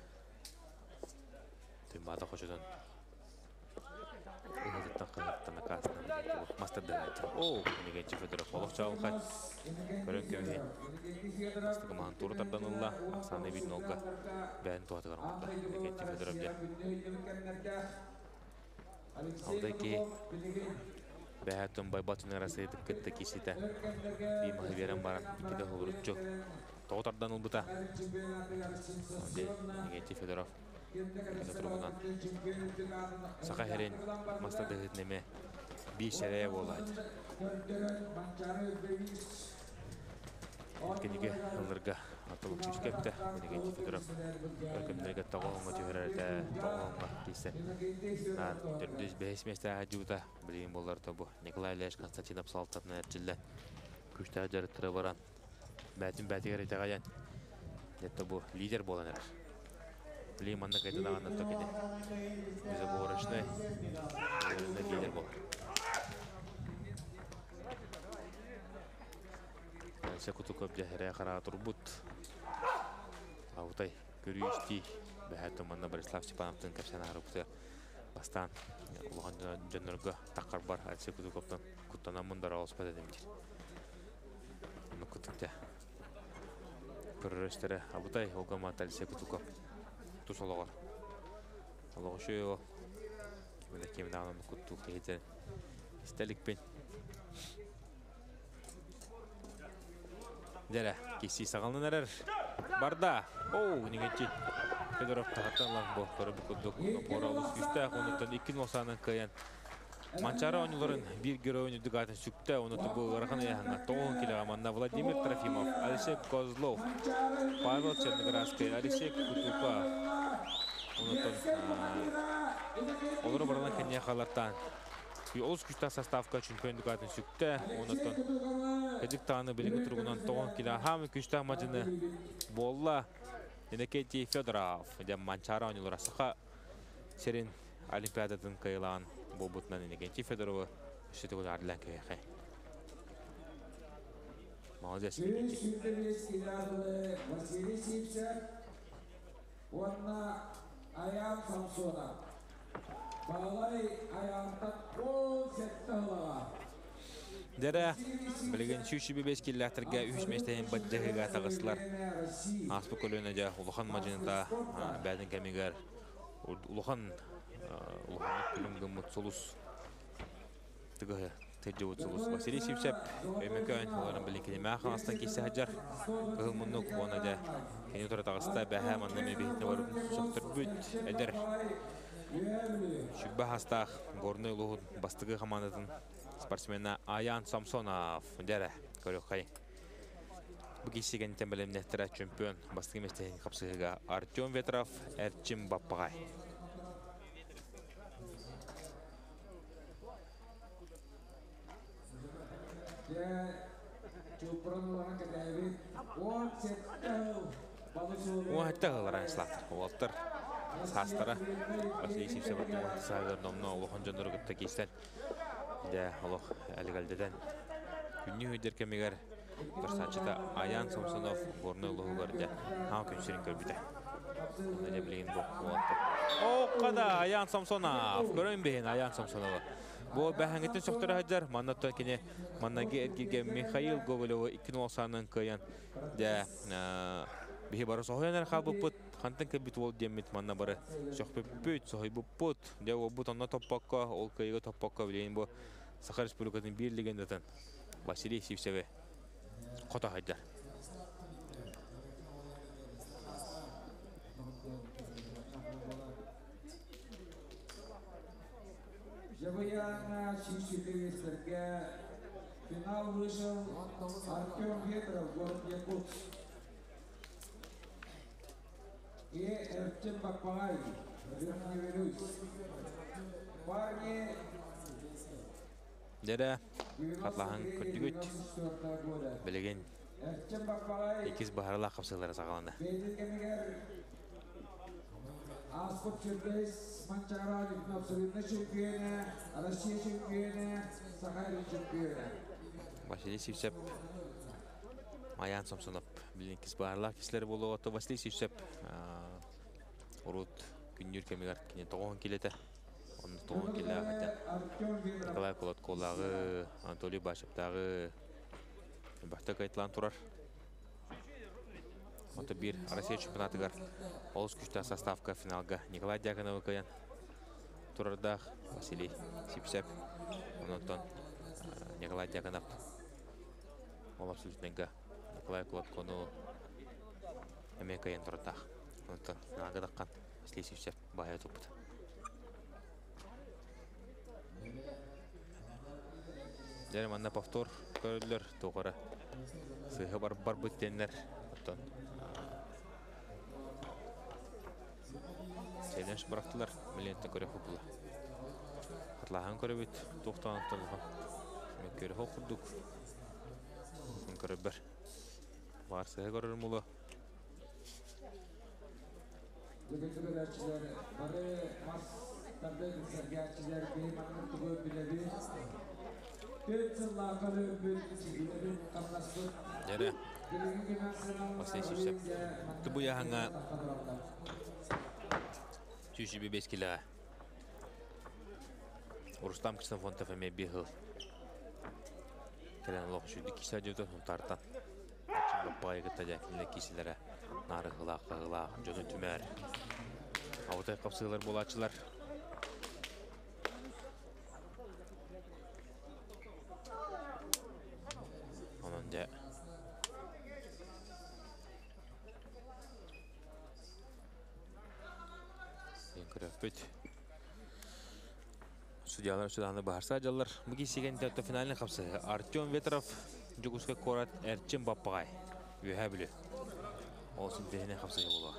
Tüm bağda koşudan Uzattan kanattan akasından Masterdığın Oo, ini genci Fedorov oluk çalkan Körön kömüğün Mastıgı mağın turu tardanılla Aksanı bir nolga Ben tuhatı karmada Ini genci Fedorov ya Aldaki Bähätön bay batın arası dıkkıtta kisite Bir mahı veren baran İki de olurutçu Toğu tardanıl buta Ini genci Fedorov Turgunan Saka herin Masta dağıt neme Bir şereye olaydı Etkinliğe hılırga Atılık küçükepte Ini genci Fedorov Örkümlerge tağıonga tühörerde Tağıonga kiysen dört yüz beş metre hacıuda Bileyim bollar tabu Nikolay Leş Konstantinov saltatına erçille Küçtağ jarıttıra varan Bәтін бәтігер етеғаян Дәтті bu lider bolan erer Bileyim anna kaydı dağında tokede Bize bu uğraşını Uğraşını lider bolar Alse kutu köp jahiraya qara turbut Avutay görüyüşti Bähätön manna Borislav Stepanov'tın kapsana harupta Bastan Ulan jönörgü taqqar bar Alse kutu köpten Kuttanan mundara ospad edemdir Onu kutukta Körüröstere Avutay Olgama Alse kutu köp Tuz oloğar Oloğu şöyle Kimede kimede anamı kutu kehiten İstelik ben Dere, kesi sağalının erer Barda, ooo, nigenci Fedorov tahattan lan bu Körü bu kuduk Pora olus güçte Onuttan iki nosanın kayan Mançara oyuncuların bir göre oyuncu gatın sükte Onuttu bu ırağın ayağına Toğun kilağa manna Vladimir Trofimov Alexey Kozlov Pavel Черноградский Alexey Kutupa Onutun Olur baralan kenya kalartan Olus güçte sastavka çempiyonluk gatın sükte Onutun Kecik tağını bilgi turgunan Toğun kilağa Hamı güçte macını Bolla Neneketi Fedorov Mançara oyunculara Sağa Serin Olimpiadadın kayılan Bobutnan Neneketi Fedorov'u Üstü tügül ardilen köyekhe Молодец, Neneketi Onunla ayağım Samsun'a Bağlay ayağımda kol sette halağa Dere, bilgin şüşü beş killatırga üç meşteyin bacıhıga tağısılar Aspı kolonca Uluhan macınında Bәдін kemigar Uluhan Uluhan külüm gımut solus Tıgı tecavüt solus Vasiliy Sivsep Ömekön Oların bilinkini Мәğen aslan kesi hacar Gılmınlık ona da Keni otura tağısıda Bәhə manname behitne varın Soqtır büt Eder Şübbe hastaq Gornay Uluğun bastıgı komandadın Sportsmena Ayan Samsonov Dere Körük kayın Bu kesigen tembelemnehtira çempion bastıgı mesleğin kapsıgıga Artyom Vetrov Erçim Bappagay Ya Cupron ulangan ke David Won sette O hatta hılaran islahtır Walter Sastara Vasiliy Sivsep attığı sağır nomna Uluğun jönörü gıtta kesten De Uluğ Aligalde'den Günni hüyder kemigar Dursaçıda Ayan Samsonov Gornay Uluğu görde Ham könşerin körbüde Onu da bileyim bu Walter O kada Ayan Samsonov Görün beyin Ayan Samsonov'u Bu bähängeten soqtara hajar mannatta kene mannagi ergige Mikhail Gogolev iki nosanın kayan de bihi baro sohoyanar qalbıpıt Хантан кабит ол демит манна бары шохпеппүт сохойбуппут де обут онна топпакка ол кайга топпакка билейин бу Саха Республикатын бирлигендетен Василий Сивсеве кота хайдар. Жабаяна Шишипевестерге финал вышел Артем Ветров, город Якутск. И Эрчен Бакпагай, Верхний Велюсь. Парни Дере хатлахан көттүгөт билеген Эрчен Бакпагай экиз бахарла капсылары сагалана. Бедилгемигер Аспорт Чербейс Манчара абсолютно чемпионы, Россия чемпионы, Сахарин чемпионы. Василий Сивсеп Аян Самсонов билен киз бахарла кислер болуп атты. Василий Сивсеп урут күннүр кемигер кине тогон келете. Он тогон келе хата. Николай Колотколагы, Анатолий Башевтагы бахта кайтлан турар. Ота бир Россия чемпионатыгар олус күчтә составка финалга Николай Дьяконов каян турардах Василий Сивсеп онтон Николай Дьяконов ол абсолютненга Николай Колоткону эме каян турардах онтон финалга даккан Василий Сивсеп бая тупты. Дәрем анна повтор көрүлөр тогора сыйга бар бар бүттеннер онтон Сейден шыбырақтылар, миллионтен көре құпылы. Қатлаған көре бет, тоқтан атталыға. Мен көре құпырдық. Мен көре бір. Барсыға көрір мұлы. Бүгіндігі әршілер, бары мас тәрден сәргәтшілер бейманның тұғы біледі. Төрт сылла қалы бөлгісі қамнасты. Дәрі, Василий Сивсеп. Тұбы яғаңа Тюши бебес килага. Урустам Ксенфонтов эме бихыл. Келен лох шуды киса жөтө тартан. Баппай гытажа кинле киселере нары гылак гылак жөтө түмөр. Аутай капсылар болачылар. Ононда Көрөппөт. Судьялар суданы бахарса жаллар. Буги сеген тәтті финальный қапсы. Артем Ветров, Жүгіске Корат, Эрчен Баппағай. Үйә білі. Олсын дегіне қапсыға болуға.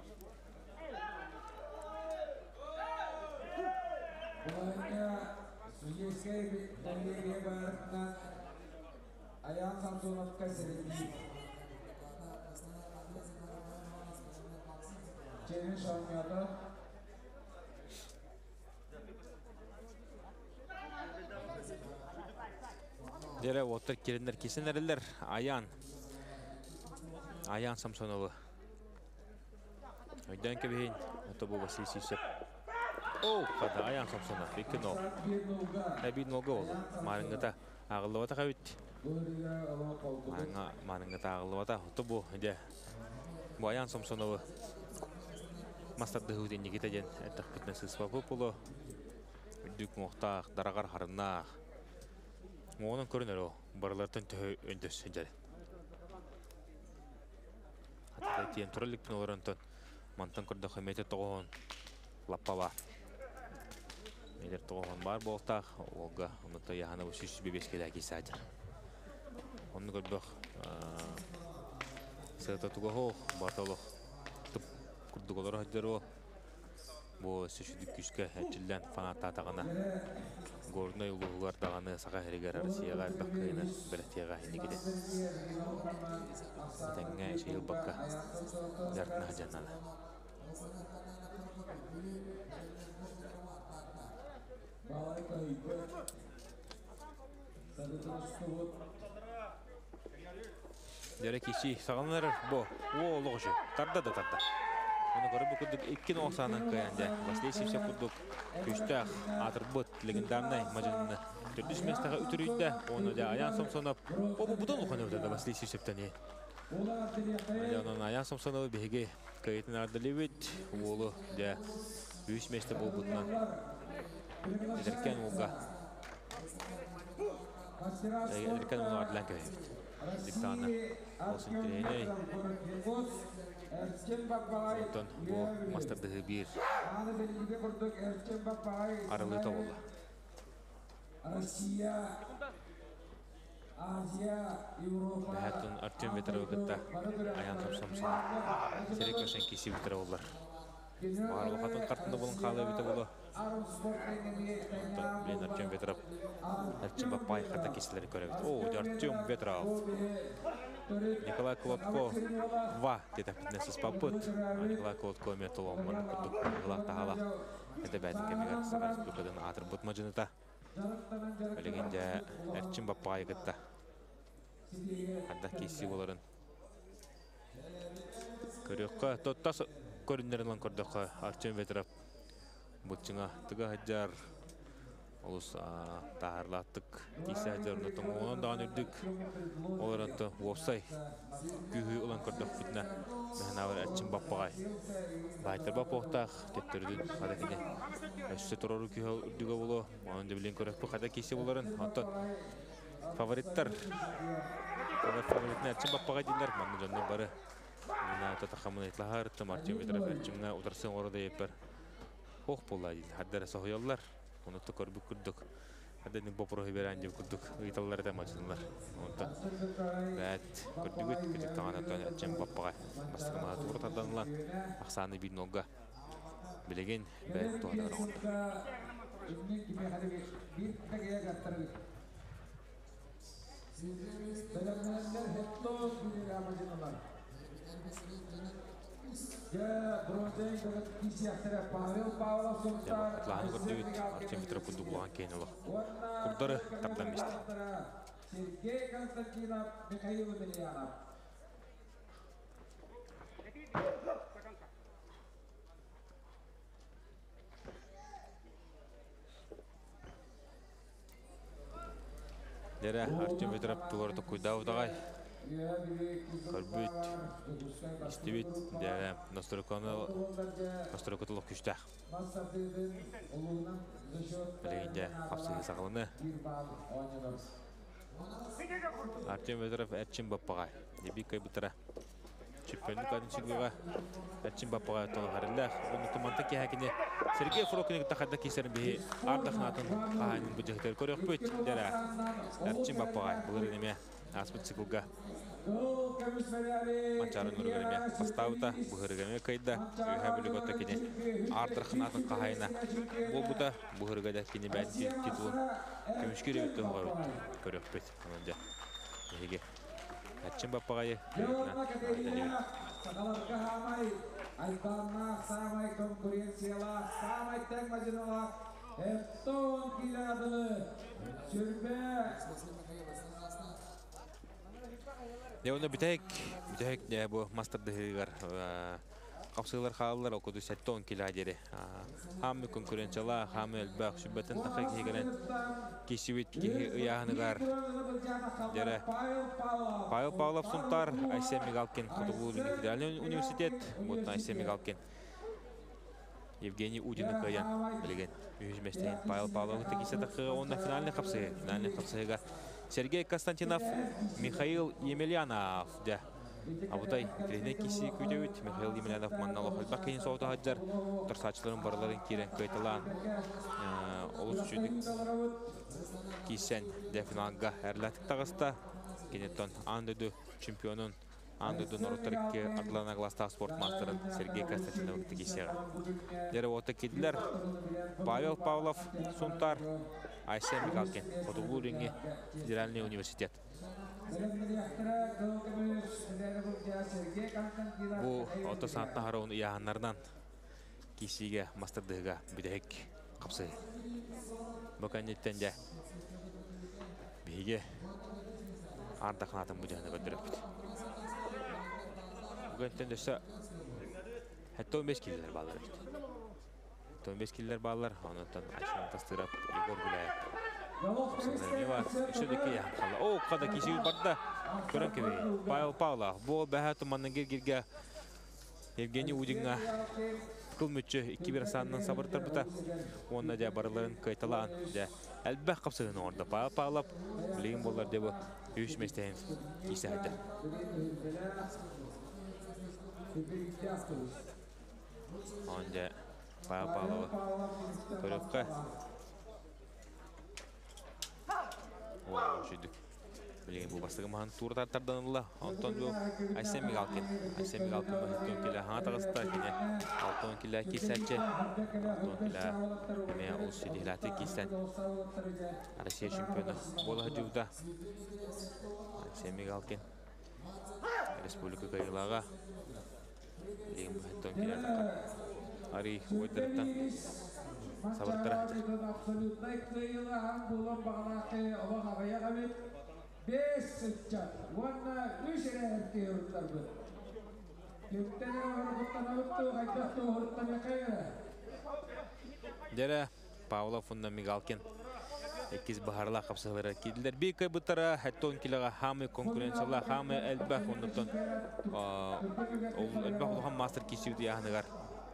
Бұларында Судейскай дәлеге барынан Аян Самсоновқа сәрелді. Чемін шауынады. Дере оттар керендер кесен әрілер. Аян. Аян Самсоновы. Өйден кебейін. Ота бұл Василий Сивсеп. Оу, қада Аян Самсонов. Екі нол. Әбей нолға ол. Марыңғыта ағылы вата қабет. Марыңғыта ағылы вата. Ота бұл. Бұл Аян Самсоновы. Мастарды ғуден негеті ден. Әттіқ бүтін сыспапы бұлы. Үдік мұқтақ, дарағар харынақ. Оның көрінер о, барылардың түхі өндөс жәлі. Атыда тиен тұралықпен оларынтын мантан көрді қыметі тұғын лаппа бар. Медер тұғын бар болтақ, олға ұнытта яғына бұл сүз бебескелі әкесі әдір. Оны көрбіқ сығыта тұға хоқ, барталық тұп күрдік олар әдір о. Бұл сүшідік күшке әтчілден фанатта атағына. Горной улуғылар дағаны саға әрігер Россияға баққайына біліктеға хенде келе. Әтәңге шейіл баққа дәртіна ғажаннаны. Дәрі кеші сағанлар бұ, о, лұғышы, тарда да тарда. Оны көріп күрдік иккен оқсанын қаянда. Василий Сивсеп күрдік көштәқ атырбыт легендарный мажынны. Төрдіс местаға үтірүйді. Оны да Аян Самсонов. О, бұдан ұқаны өтеді Василий Сивсептен. Ayağının ayağın somsanalı bihege kayıtın ardalıyıt. Oğlu da üç meşte bol butlan. Ederken olga. Ederken onu ardılan kayıt. Diktana olsun direğine. Ondan bu masterdığı bir aralığı da oldu. Hayatın Artem Vetrov'da ayağın somsamsa Serek Ösen kişi bitir oldular. Var vakatın kartında bulun kalı bitir oldu. Ondan bilen Artem Vetrov Artem Bapay kata kişileri görebilir. O Artem Vetrov Nikolay Kolotko va deteknesiz papıt. Nikolay Kolotko metolomman kuduk gılak tahala. Ede bәдін кемегер сағар бүкідің атыр бұтмажыныда. Өлігенде әртшін баппағай күтті. Қадда кейсі боларын. Көріққа тоттас көріндерінлан көрдіққа Арчен Ветров бұтчыңа тұға хаджар олыс тағарлаттық кейсі хаджарыны тұң оңан дағын үрдік. Оларанты опсай күйі ұлан көрдіқ бүтіне мәхін ауыр әртшін баппағай. Байтыр бап оқтақ теттердің қадакіне өсі тұрару күйі үрдігі болу. Оның да білен көріп бұл қада кейсі боларын. Антон фавориттар. Фаворитіне әртшін баппағай дейділер. Маңны жонның бары. Мына татақамын айтлағар. Арчен Ветров әртшіміне отырсын орада епер. Оқ болла дейді. Хаддары соғыялар. Онытты көрбік күрдік. Хаддардың бопырығы берән деп күрдік. Ұйталылары да мачынылар. Онытты бәт көрдігіт күтік таңан Антон әртшін баппағай. Бастығына туғыр тарданылан. Ақсаны бейдің олға. Білеген бәт туғадығын оңды. Атланы көрдігіт Арчен Ветров күнді бұлған кейін олық. Құрдары таптан бесті. Сергей Константинов, Михаил Емельянов. Дәрі Арчен Ветров туғырды көйдау дағай. Көрбіт, істебет, дәрі настройкотылық күштәқ. Білегенде қапсығы сақылыны. Арчен Ветров әртшін баппағай. Дебей кай бұтыра. Чемпиондық адыншығыға әртшін баппағай тұлы қарылақ. Оны тұманты кеғәкіне Сергей Фрокинек тақарда кесерін бейі ардақнатын қағайының бұджықтары көрек бөт. Дәрі әртшін баппағай. Бұлыр енеме аспыт цикылға. Манчарын үргереме поставыта, бұғыргеме кайда, үйә білік өті кене ардырқынатын қағайына. Бұл бұда бұғыргеде кене бән титулын көмішкері өтті оға өтті. Көрек бөт. Онында еге әртшін баппағайы Сақаларқа хамай, айтбанна самай конкуренцияла, самай тәң мажынала, әптон киладылы, сүрбе. Ne onu bitek, bitek ne bu master'dahılar, kapsayılar xallar okudu sette on kilo deri. Hamı konkurençala, hamı elbaq şübbetin takı gelen kişivit ki yağınıgar. Dere. Pavel Pavlov suntar, Aysem Migalkin, Kutubulu Federal Üniversitet, bu Aysem Migalkin. Евгений Удин'ı kayan bilgen. Yüzmesteyin Pavel Pavlov'u tekise takı onun finalini kapsayı, finalini kapsayıga. Сергей Константинов, Михаил Емельянов. Да. Абутай, тренер киси күтөбүт. Михаил Емельянов манналы хөлбак кейін соғыты хаджар. Тұрсачыларын барларын керен көйтілан. Олыс үшүдік кисен де финалға әрләтік тағыста. Кенеттон андыды чемпионын андыды Норотарикке Атлана Гластав спорт мастерын Сергей Константинов кисеға. Дері оты кеділер. Павел Павлов, Сунтар, Айсен Мигалкин, Фотоглу ринги, Федеральный университет. Бұл оты сантна харауын ұяғанларынан кисиге мастердыға бүдәйік қапсы. Бұл кәнеттен де бейге ардақынатын бүдәйіні көндіріп бүді. Бұл кәнеттен дөсі әтті он бес келілер балар өйді. он бес келілер балар, онытын Айшынан тастырап, Егор Гуляев. Сыңдар не бар? Үші дөке яғын қала. О, қада кесеуіл барды. Көрөн кеби. Павел Павлов. Бу бәһә туманнан гиргирге Евгений Удинга кылмүччү iki bir санынан сабыртар бута. Онна да барыларын кайталан. Да әлбәх капсыгын орда. Павел Павлов билген болар деп үч местен кисәдә. Онда Павел Павлов көрөккә. О, шүдүк. Билген бу бастыгы махан турда тарданылла. Антон бу Айсен Мигалкин. Айсен Мигалкин бу келе хан тагыста кине. Алтон келе кисәче. Алтон келе мен ул сидилаты кисән. Россия чемпионы бола жуда. Айсен Мигалкин. Республика кайылага. Билген бу Алтон келе такан. Ари ойдыртан. Сабыртара. beş sıçacak. Valla üç erkek yurtlar bu. Yurtları oruktan avuttu, kaydaktı oruktan yakayla. Dere Pavlov Funda Migalkin. Ekiz baharla kapsaları kediler. Bir kay butara hatton kilaga hamı konkurensiyalar hamı elbah ondan. O elbah olan master kişiydi yahanıgar.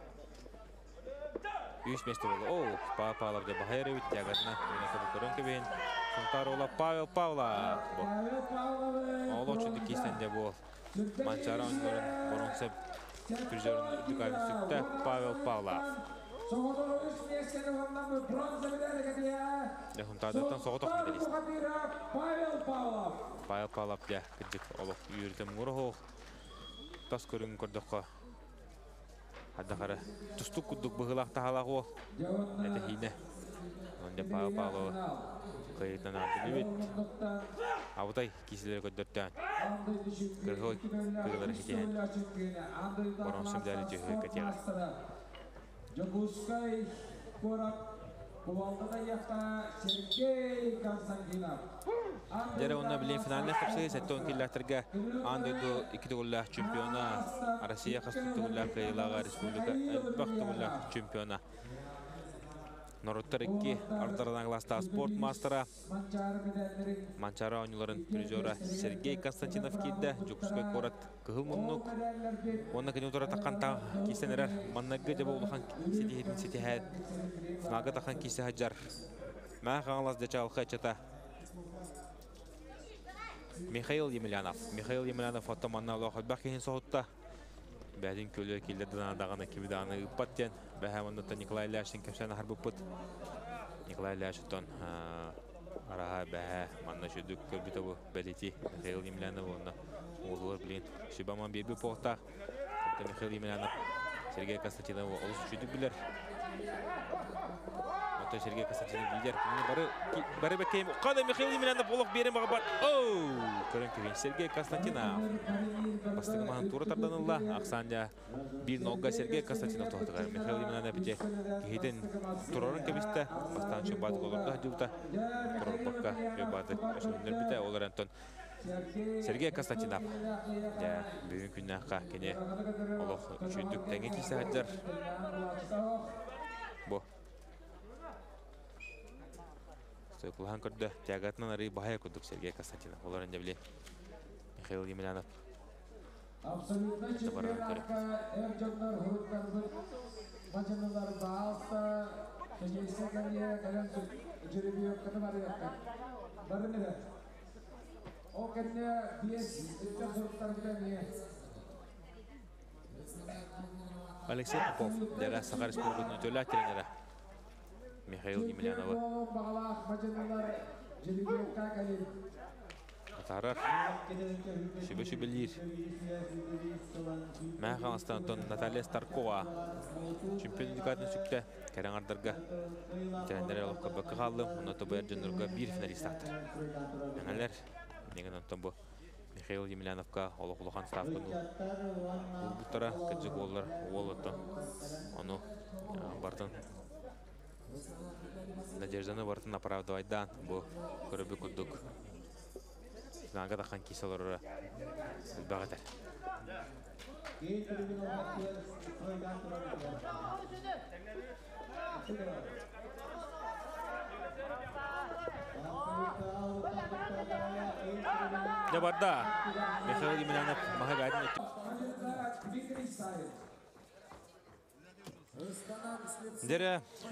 Üç meşte oldu. O Pavlov da bahayra bitti yagatna. Yine kabul körün kebeğin. Suntarola Pavel Pavlov. Oğlu çünkü kişiden bu. Mançara oyunların borunsep türcörün dükkayını sütte Pavel Pavlov. Soğuduğu üç meşte ondan bu bronza bilerek diye. Huntadattan soğutuk medalist. Pavel Pavlov. Pavel Pavlov ya kıcık olup yürütem muruhu. Tas körün kördükka. Hadda kara tustuk kudduk bıhılak tahalak o. Ete hine. Onde Pavel Pavlov kayıttan adını bit. Avutay kişileri kördükten. Kırgıy kırgıları hiteyen. Boronsum dali cühü katiyalar. Jabuskay Korak Kuvalda yakta Sergey Konstantinov. Dere onna bilen finalde kapsayı setton killerterge andodu iki dolar çempiyona Rusya kastı dolar kayılaga Respublika elbaq dolar çempiyona. Norottar iki ardardan klasta sport mastera Mançara oyuncuların prizora Sergey Konstantinov kidde Jabuskay Korak kıhıl munnuk. Onna kene otora takkan ta kisenerer mannaga jaba uluhan sitihedin sitihed. Finaga takkan kise hajar. Ma kanlas de çal xachata. Mikhail Yemelyanov. Mikhail Yemelyanov otomanna loxatbaqihin sohutta. Bədin kölü killerden dağına kimi dağına ıpatyan. Bəhə onda Nikolay Ləşin kəpsən harbıpıt. Nikolay Ləşin araha bəhə manna şüdük körbütə bu bəliti. Mikhail Yemelyanov onda oğulur bilin. Şibaman bir bir poğta. Mikhail Yemelyanov Sergey Konstantinov olus şüdük bilir. Oto Sergey Konstantinov lider. Bari bari bakayım. Qada Mikhail Yemelyanov oluq berim bağbat. Oh! Көрін кебен Sergey Konstantinov. Бастығы маған туры тарданылла. Ақсанда bir нолға Sergey Konstantinov тоқтығар. Mikhail Yemelyanov біте кейден тұрарын кебесті. Бастан шөбаты олырды жылда. Тұрыр баққа шөбаты өшінілер біте. Олар Антон Sergey Konstantinov. Бүгін күнні аққа кене олық үшіндік тәңе кейсі хаджар. Бұ. Сойқылған көрді. Тягатынан арай бағая көрдік Sergey Konstantinov. Олар әнде біле Mikhail Yemelyanov. Абсолютно чемпионатқа әржондар ғұрыттарды мачаналар бағалса кенесі кәне кәлем жүребе өткені бары яққа. Бары меді? О кәне бес үттен ғұрыттар білемeye. Алексей Попов, дәға Сақа Республиканың өтөлі тренері Mikhail Yemelyanov. Бағалақ мачаналар жүребе өтқа кәлем. Атарар, шүбе-шүбелер. Мәң қаныстан Антон Наталья Старкова. Чемпион декадын сүкті. Кәрен ардарға. Тәрендер алыққа бақы қалым. Оны тобы әржендерға бір финалист ақтыр. Әңәлер, деген Антон бұл Mikhail Yemelyanovқа олық-олыған ставканы бұл бұттара кәджік олар ол Антон. Оны бартын Надежданы бартын оправдавайдан бұл көрібі күрдік. Finaga takkan kisaları bağıdır. Thank you. Ya barda. Mikail Yemelyanov maha bädin etip. Дмитрий Савин. Dere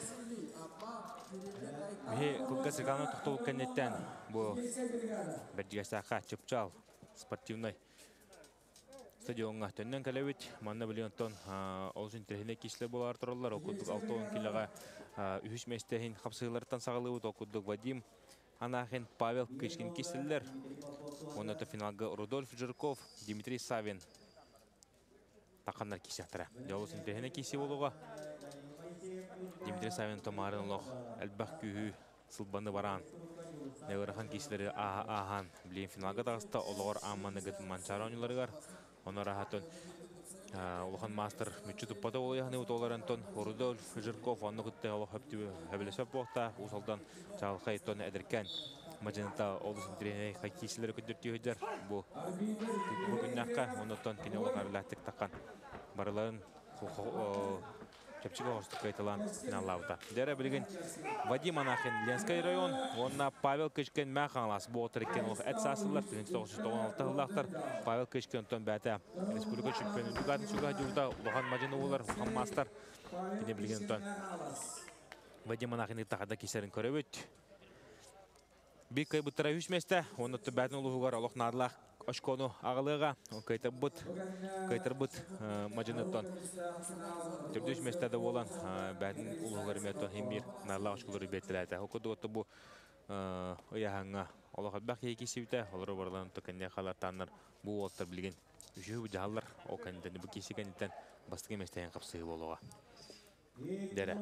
Михе кукка сырганы тоқтолу кәнеттен бұл бәрдігістақа чыпчал спортивный стадионға төннен кәләует. Манна білионтон олжын тірхіне кешілі бұл артырылар. Окудық алты он килоға үхіш мәстәхін қапсығылардан сағылығы. Окудық Вадим Анахин, Павел Кышкин кешілілер. Онаты финалға Рудольф Жирков, Дмитрий Савин тақандар кешіқтірі. Олжын тірхіне кеші болуға. Дмитрий Савин томарын олық әлбәқ күйі сылбаны баран. Неғырхан кешілері ахан білейін финалға дағыста олығыр амманы ғытын манчары ойныларығар. Онар ахатын улахан мастер мүтчі тұппата олаяғыны ұт олар Антон Рудольф Жирков оны ғытты олық өптібі әбілесіп боқта ұсалдан чағылқай тоны әдіркен мажынында олысын тренері қайкесілері көдіртті өйдер. Бұл күннаққа онытон кене олық әріләттік таққан барыларын Чепчига остық кайталан финаллауыда. Дәрі білген Вадим Анахин, Ленскай район, онна Павел Кышкен мәқаңлас бұғытыр екен олық әт сасылар, тоғыз жүз тоқсан алты ғылақтар Павел Кышкен тон бәті республика чемпионы дүгатын шуға жүгіда ұлған мажыны олар, ұлған мастар кене білген тон Вадим Анахин тағада кесерін көрі өт. Бик кай бұттыра үш мәсті, онытты бәтін ұлығығар олық надылақ Ашкону ағылыға, кайтар бұт, кайтар бұт мажынеттон. Түрдіш мәстәді болан, бәтін ұлығыр мәттон хембір нарлақ ашқылары бәттіләді. Оқыды отты бұл ұяғаңа олығы бәқ екесеуді, олары барларын тұқынне қалаттаныр бұл олттар білген. Үші бұл жағалар, ол кәнеттен бұл кесі кәнеттен бастығы мәстәйін қапсығы болуға. Дәрі.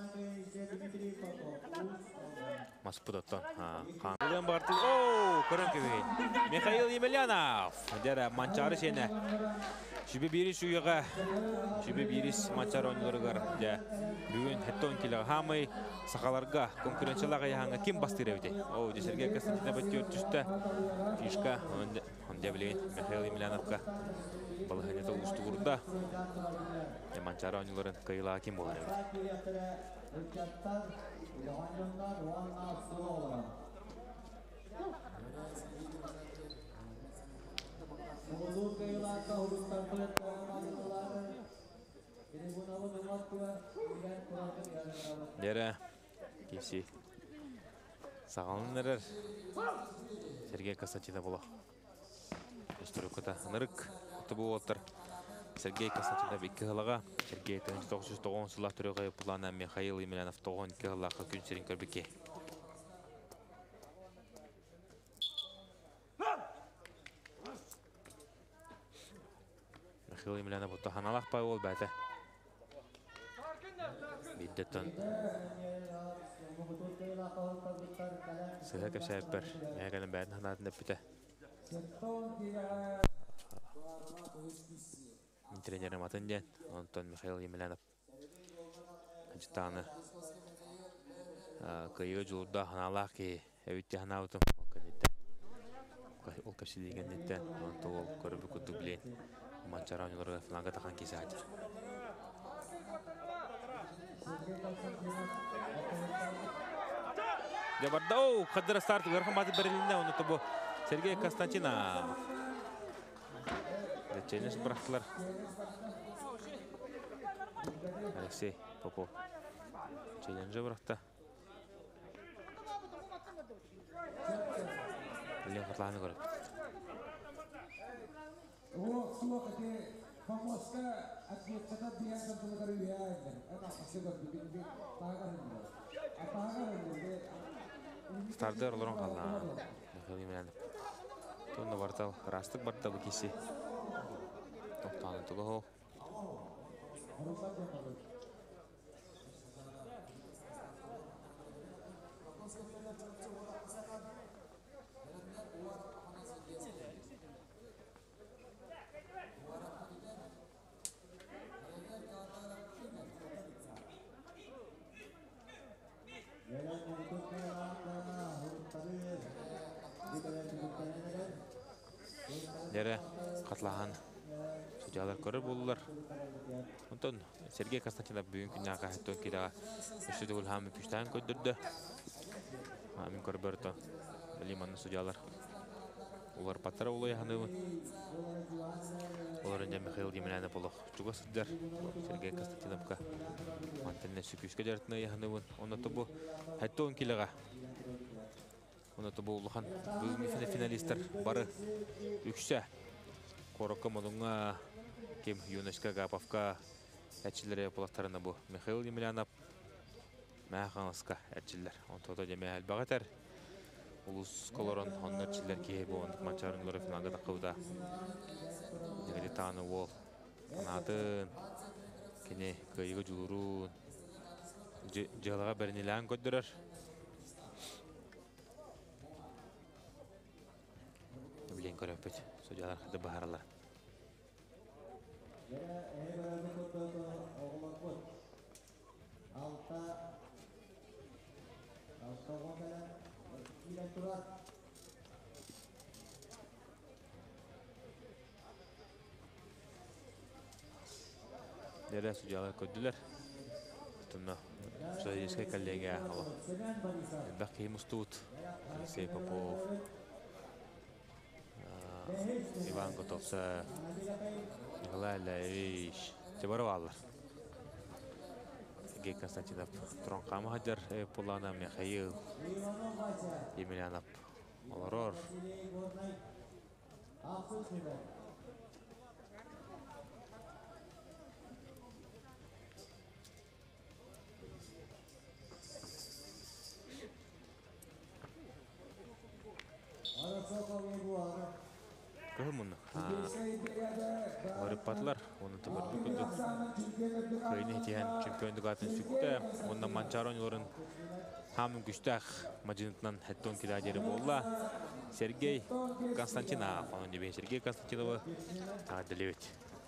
Маспыдаттан. Қаңылен бартыл. Оу, көрін көбейін. Михаил Емельянов. Дәрі, манчары сені. Шүбе беріс үйіға. Шүбе беріс манчары ойныларығар. Бүгін әтті он келіға хамай сақаларға, конкуренциялаға яғаңа кем бастыр әуде? Оу, десерге Константина Баттер түсті. Фишка. Онда білейін Михаил Емельяновқа. Балығанеті ұлысты ұрда. Манчары ойныларын қайылаға кем болар әуде? Дәрі кесі сағалын әрір Сергей Константина болу. Өстірі көті нырық құты бұл отыр. Сергей Константинов екі ғылыға, Сергей тоғыз жүз тоғыз жылақ түріғай плана Михаил Емельянов тоғыз екі ғылыға күн серін көрбеке. Михаил Емельянов ұтты ханалақ бай ол бәті. Биддеттен сыға көпсәйіп бір, мәғінің бәтін ханатын өпіті. Тренерім атын ден, Антон Михаил Емельянов. Қанчытаны күйігі жылырда ханалақ ке әуітте ханауытым. Ол көпсілеген неттен, Антон ол көрібі күтті білейін. Манчара ойныларға финалға таққан кесі айтыр. Дебарда, оу, қадыра старт ғырқын баты бірілінде, оныты бұл Сергей Константинов. Челлендж бұрақтылар. Алексей Попов челленджі бұрақты. Лен құтлағаны көріп. О, слухайте, помоска ответчата биянсан тұлғары биянсан. Это пасыгар бүгінгі тағарынды. А тағарынды. Старды ұрлырын қалған. Михаил Емельянов. Тұнды бартал, растық бартал бұл кесі. Тоқтаны тұғы ғол. Дәрі қатлаған судьялар көрір болулар. Онтон Сергей Константинов бүгін күнняға әттен кейдаға үші дүгіл хамы күштайын көддірді. Амин көрбір тон білейманны судьялар Олар паттара улы яханыбын. Олар önce Михаил Демьянов олық чуға сыддар. Сергей Константиновка мантенне сүкүшке жартына яханыбын. Онаты бұ хәтті он келіға. Онаты бұ ұлыған бүгінгі финалистер бары үкші. Қорыққа мұдыңға кем Юношка Гапавка әтшілері бұлақтарына бұ Михаил Демьянов мәғанысқа әтшілер. Онтода деме әлбағатар. Улус колорон оннар чиллер кей бондық матчарынлары финалға тақылда. Негеде таны ол. Анатын кене көйгі жүлірун. Жылыға бірінелән көддірір. Білген көріп бөт. Судьялар қады бағаралар. Alta Alta Gondala Electoral Dere sujalar ködüler. Tunna Soyezke kollega hava. Baki Mustut, Alexey Popov, Ivan Gotovsa, Nikolay Laish, Tebarovallar. Сергей Константинов Тронқамы Хаджар Пулана Михаил Демьянов Олорор Көхімін Орипатлар, оны табырды күлді. Көйіне тиген чемпиондық атын сүкті. Онда Манчарон оларын хамын күштәқ мажинытынан әттон келадері болла. Сергей Константинов. Оның дебен Сергей Константиновы тағадылевет.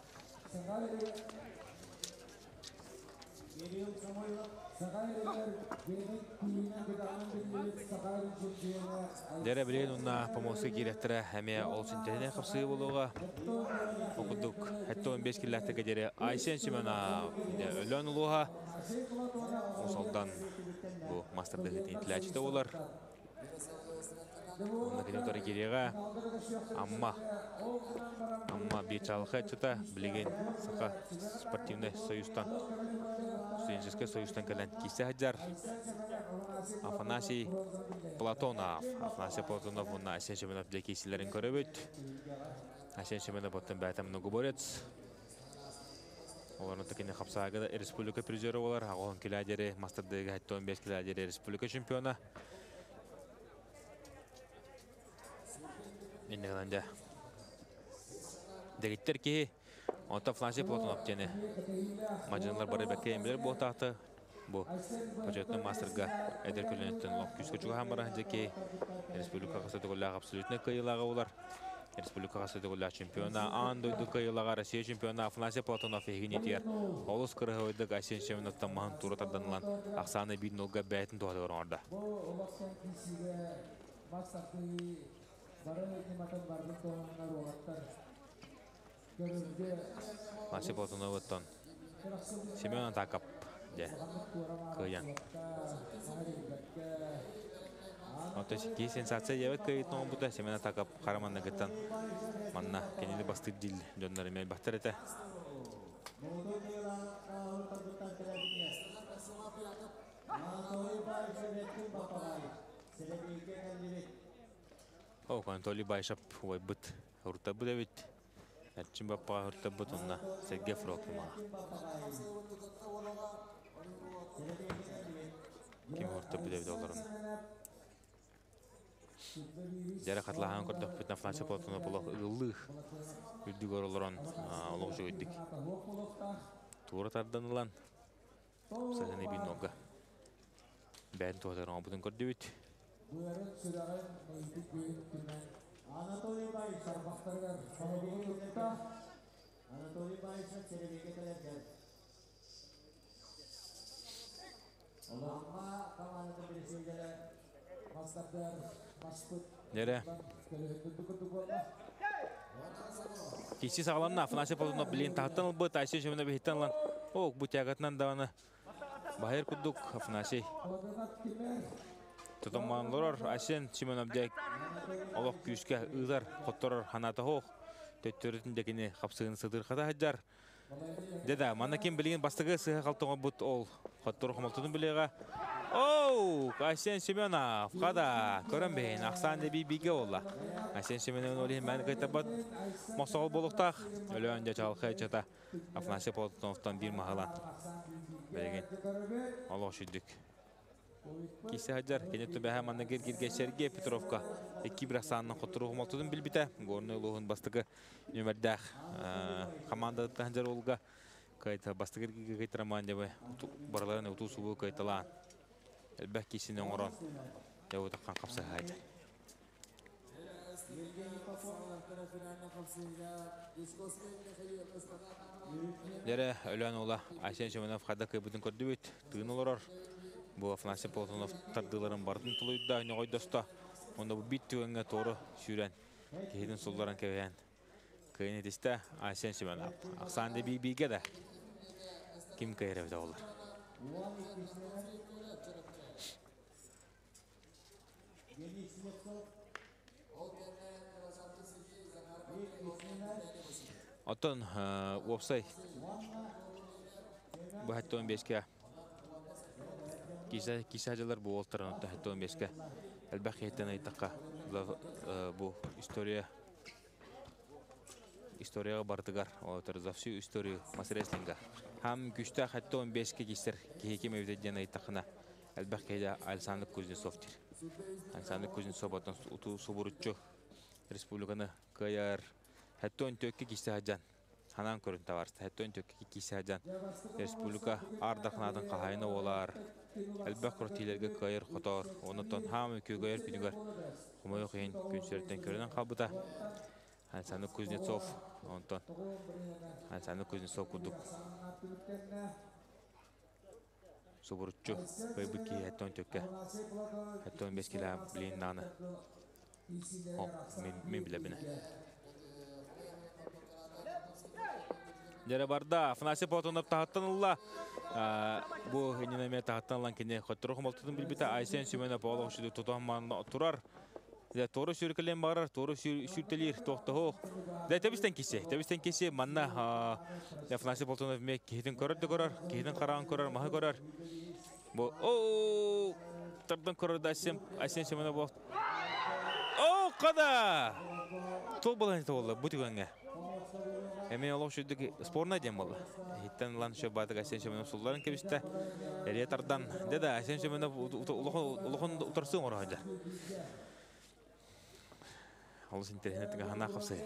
Дәрі білген ұнна помосы керектірі әме олсын тәне қапсы болуға. Оқыдық әтті он бес келләттігі дәрі Айсен Семенов өлін ұлуға. Осалдан бұл мастердығы тентіләчті олар. Онда кенетары кереға амма амма бейчалықы әтчіта білеген сақа спортивный союзтан студенческий союзтан кәлін кейсі хаджар Афанасий Платонов Афанасий Платонов онна Асен Шеменов для кейсілерін көріп өт Асен Шеменов оттан бәтімінің губорец олардың тәкені қапсағыда республика призері олар ағылын келәдері мастердегі әтті он бес келәдері республика чемпиона Енді ғаланда дегеттер ке онта Фланси Платонов жені мажынлар бары бәкке ембелер бұл тақты бұл почетный мастерға әдер көлінеттен лоқ күшкі жүгі хамыра жеке республика қасады қолағы абсолютный қайылағы олар республика қасады қолағы чемпиона андойды қайылаға Россия чемпиона Фланси Платонов егін етер олыс қырығы ойдық Асен Шеменовтан мағын туры тарданылан ақсаны бейдің олға бәйтін туғады орын орда Фланси Платоновтан Семен Атакап көйен. Кей сенсация ебет көйетін оң бұта Семен Атакап қараманна кеттен манна кенелі бастық дил жонлары мен бақтар еті. О, Анатолий Байшап ой бұт ұрта бұд әвет. Әрчін баппаға ұрта бұд онна Сергей Фрокимаға. Кем ұрта бұд әвет оларын. Дәрі қатлаған көрдік бұтна Фланси Платонов бұлақ ұғылық үлдік орылырын олық жу өйдік. Туыры тарданылан. Сәзіне бейін оға. Бәйін туғатарын бұдың көрді өйт. Anatoly Bayşar Bahtırgar Anatoly Bayşar Çelebi'ye kadar geldi. Ama kamanada bir şeylere Bahtırgar Başput Nere? Kişi sağlanına Flansi Platonov'un bilin tahttan ılbıt Ayşen Şemenov hitten lan. O bu tiyagatından davana Bahir kudduk Flansi. Тутаманлар Асен Семенов дек олох күскә ыйлар хотторор ханата хох. Төттөрүтүндәгене капсыгын сыдыр хата хаҗар. Деда, мана ким билген бастыгы сыга калтыгы бут ол. Хоттор хомалтын билега. Оу, Асен Семенов, када, көрәмбен, Аксан деби биге олла. Асен Семенов олы мен кайтабат мосол болуктак. Өлөндө чалкы чата. Афнасы Полтоновтан бир махалан. Билген. Аллах шүддүк. Кисе хаджар, кенетті бәхі маннагер кирге Сергей Петровка. Эки бір ақсанының құттыру ғымалтыдың білбіті. Горны ұлығын бастығы нөмірдәқ командады хаджар олға. Кайта бастығыр кеге кайтыраман дебі. Бараларын ұту сұбы кайталан. Әлбәк кесінің орын. Дәуі таққан қапсы хаджар. Дәрі өлән ола Асен Семенов қада көбітін көрді өт. Тығын олар. Бу Афанасий Полтонов тардыларын бардын тулуйда ногой доста. Онда бу бит түгенге тору сүрен. Кейдин солларын кебен. Кыйын этисте Асен Семенов. Аксанды би биге да. Ким кайрабда олар. Отон офсай. Бу хаттон бешке Киса кисажалар бу олтаран отта хаттон бешке. Әлбәк хеттен айтакка бу история историяга бардыгар. Отыр за всю историю масреслинга. Хам күчтә хаттон бешке кисер кеке мевдеден айтакына. Әлбәк хәдә Александр Кузнецов тир. Александр Кузнецов отон уту субуруччу республиканы каяр хаттон төкке кисажан. Ханан көрүн таварсты. Хаттон төкке кисажан. Республика ардахнадын кахайны олар. Әлбәк ротилерге кайыр хотор, онытон хамы көгайыр күнігер. Құмайы қиын күнсерттен көрінен қабыда. Александр Кузнецов, онытон. Александр Кузнецов күдік. Собұрытчу, көйбікке әттон төкке. Әттон бескілі білейін наны. Мен біле біні. Дәрі барда, Афанасий Полтонов тағаттан ұлла. Бу хенинаме тағаттан ұлан кене қоттыру құмалтыдың білбіті Асен Семенов олық үшіді тұтаман тұрар. Тору сүркілен бағарар, тору сүртелер тоқты хоқ. Тәбістен кесе, тәбістен кесе манна Афанасий Полтонов ме кейдің көрірді көрір, кейдің қарағын көрір, мағы көрір. Оу, тұрдың көрірді Асен Семенов бол. Оу, қада! Тол болан еті олы, бұты көңе. Эми олох шүддік спорна дем болды. Хиттен лан шо бадык Асен Семенов сулларын кебісті. Әрия тардан. Деда, Асен Семенов улухын утарсын орағыда. Олыс интернеттігі хана қапсы.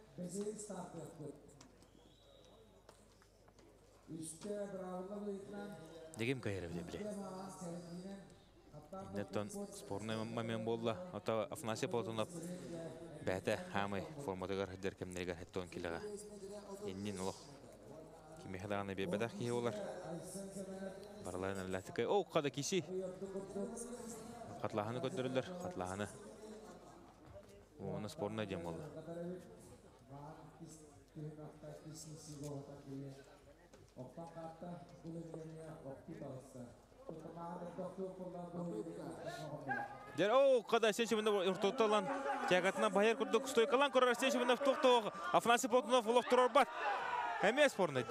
Дегем кайыры біле біле. Иннеттон спорный момент болды. Ата Афанасий Полтонов бәті хамай форматығар хүддер кемнергер хәттон келіға. Еннен олық кемехдағаны бәбәдәқ кейі олар. Бараларын әләті кай. Оу, қада кесі. Қатлағаны көндірілдер. Қатлағаны. Оны спорный дем болды. Дер, оу, қада Асен Семенов ұртоқталан тягатына байыр күрдік стойкалан көрір Асен Семенов тоқтауғы Афанасий Полтонов ұлық тұрар бат. Әме спорны.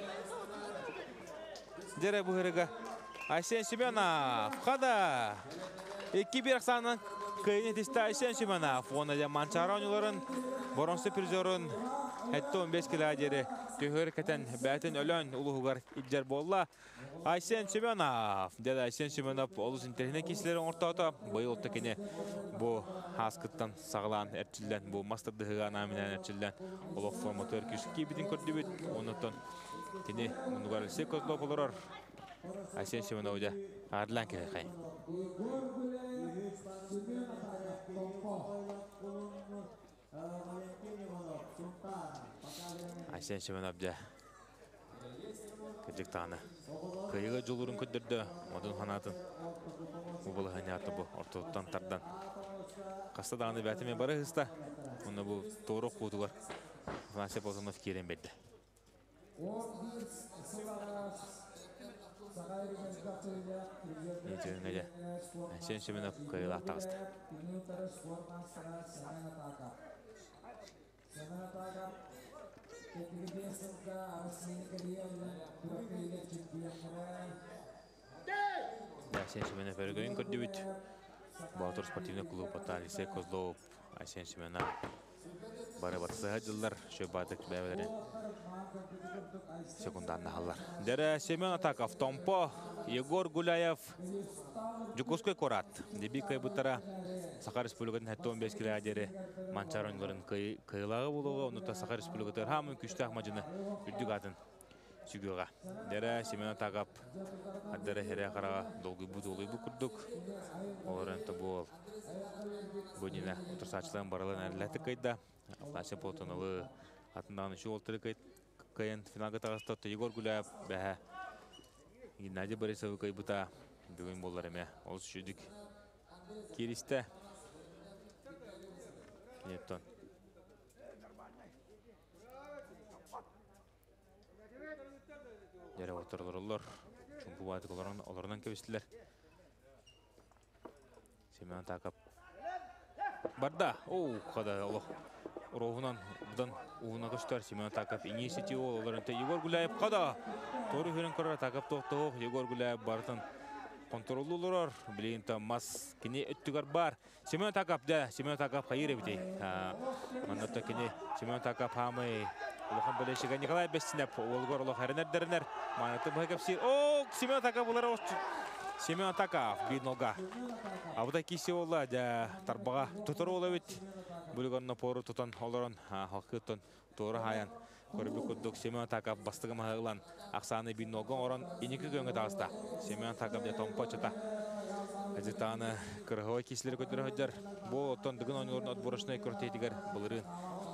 Дер, бұл ғырыға Асен Семенов қада екі бір ақсанын күйіне тесті Асен Семенов. Оны да манчара ойныларын боронсы призорын әтті он бес килогері түйір кәтен бәтін өлін ұлығығар иджар болла. Асен Семенов. Деді Асен Семенов олыс интернет кесілерін ортауыта. Бұй олты кене бұл асқыттан сағылан әртілден, бұл мастырдығыған аминан әртілден олық форматör күшік кейбетін көрді бет. Онытын кене мұнығар әлсе көзді болырар. Асен Семенов да ардылан келе қайын. Асен Семенов да кәдік тағаны. Кайыға жолырын көддірді, одан қанатын. Бұл ғанияты бұл, орталықтан тардан. Қаста дағаны бәтімен бары ғыста. Оны бұл тоғыры қуытығар. Афанасий Полтонов керен бәдді. Итеңеде Әсен Семенов кыйла тагысты. Әсен Семенов өргөйін көрдүбүт. Баатыр спортивный клуб Алексей Козлов Әсен Семенов бары батысыға жылдар шөбатык бәвелерін секунданны халар. Дәрі Семен Атаков, Томпо, Егор Гуляев, Жукускай Корат. Деби кайбытара Саха Республикатын хәтті он бес километрі Манчар ойынларын кыйлағы болуға, онута Саха Республикатыр хамын күшті ақмажыны үрдік атын сүгіға. Дәрі Семен Атаков, әддәрі хәрі қараға долгый-бұ-долгый-бұ күрдік. Оларынты бұл Бөніне отырсачылығын барылын әріләті қайда. Афласын Полтонылы атындағын үші олтыры қайын финалға тағыстықты Егор Гуляев бәхі Геннадий Борисовы қайбыта бүгін болар әме. Ол үшідік керісті. Кенеттон. Дәрі отырылыр олар. Чүмпі бадық оларынан көбістілер. Семен Атаков. Барда. Оу, қада олық. Ровынан бұдан уына көштер Семен Атаков инициатива оларынты Егор Гуляев қада. Торы көрін көрі Атаков тоқты Егор Гуляев бардың контролу олар. Білейінті мас кене өттігер бар. Семен Атаков да, Семен Атаков қайыр әбідей. Мандатта кене Семен Атаков хамы олықын білешіға Николай Бестинеп олғар олық әрінер-дәрінер. Манаты бұға көпсейір. Оу, Семен Атаков олар осы. Семен Атаков бейін олға. Абыда кесе олға тарбаға тұтыр ола өт. Бүлігінна пору тұтан оларын халқыттын торы хаян. Көрбі күрдік Семен Атаков бастығы мағылан. Ақсаны бейін олғын орын енекі көнгі тағыста. Семен Атаков де томпа чыта. Әзіктағаны кырғывай кесілер көтірі өддер. Бұл оттан дүгін ойныларын от бұрышына көртейтігер бұлырын.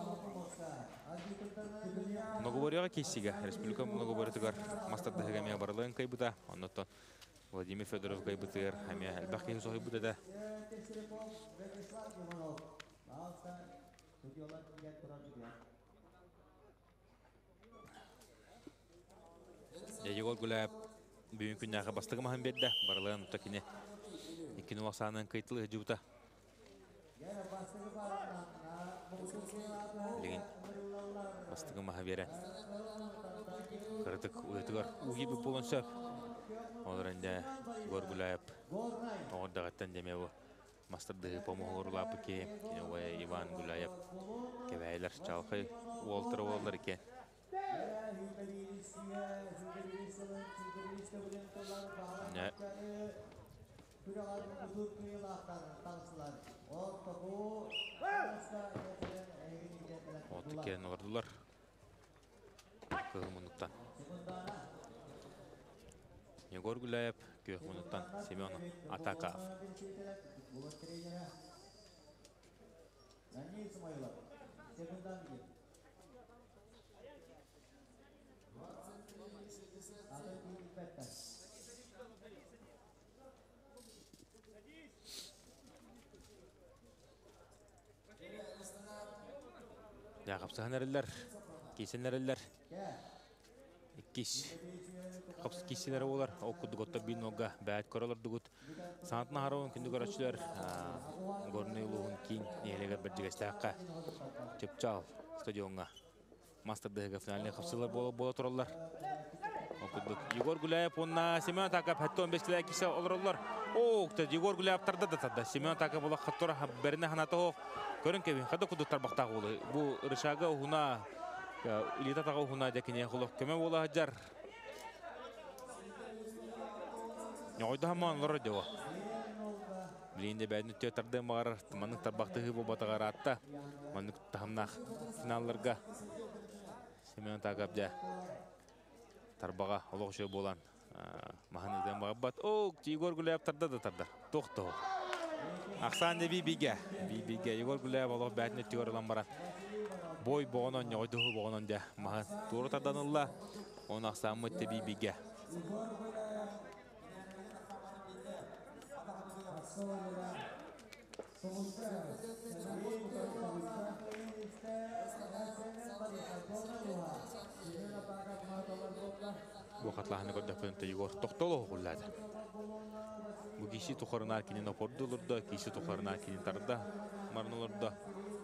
Многоборияға кесіге. Республика многоборитігер мастарды әгәмея барылығын кайбыта. Оннаттан Владимир Федоров кайбытығыр. Әме әлбәқ кейін соғай бұды да. Егор Гуляев бүгін күннәға бастығы маған берді. Барылығын ұтта кене екені уақсанын қайтылы жүбіта. Леген бастығы маған бері. Қырытық ұйтығар ұғы бүп болын сөп. Оларында Егор Гуляев оғырдағаттан деме бұл. Мастарды помогу лапы ке, кенеуе Иван Гуляев, кевейлер чалқы уолтыры олар ке. Не. Оты керін олардылар. Кығы мұнықтан. Егор Гуляев, күйік мұнықтан Семен Атаков. Яқапсыған әрілер, кейсен әрілер. Иккис. Қапсы кейсенері олар. Оқыдық отта бейін оға бәйт көралар дүгіт. Санатына харауын күнді көрачылар. Горный ұлығын кейін нелегер бір жігестіққа. Чөпчал стадионға. Мастердығы финаліне қапсылар бола тұралар. Оқыдық. Егор Гуляев онна Семен Атаков хәтті он бес километр кесе олар олар. Оқты Егор Гуляев тарды да тарды. Семен Атаков олар қаттора бәріне ханаты оқ. Көрін кебін. Қады құдықтар бақтағы олы. Бұл рышағы ұғына Илита тағы ұғына дәкіне құлық көмі ола жар. Ойды хаман лұры деуі. Білейінде бәдін өтте өтірді мағар, манның тарбақтығы бұл батағар атта. Манның тағымнақ финалларға. Семен Атаков жа тарбаға олық жөй болан. Мағаныздан бағып бат. Оу, Егор Гуляев тарды да тарды. Тоқты ол. Ақсан де бейбеге. Бейбеге. Егор Гуляев олық бәдін өтте орылан баран. Бой боғынан, ойдығы боғынан да маған туыры тарданылла. Оны ақсан мүтті бейбеге. Bu katlahını gördükten Yegor toktolu kulladı. Bu kişi tukarına kinin opordu olurdu, kişi tukarına kinin tarda marın olurdu.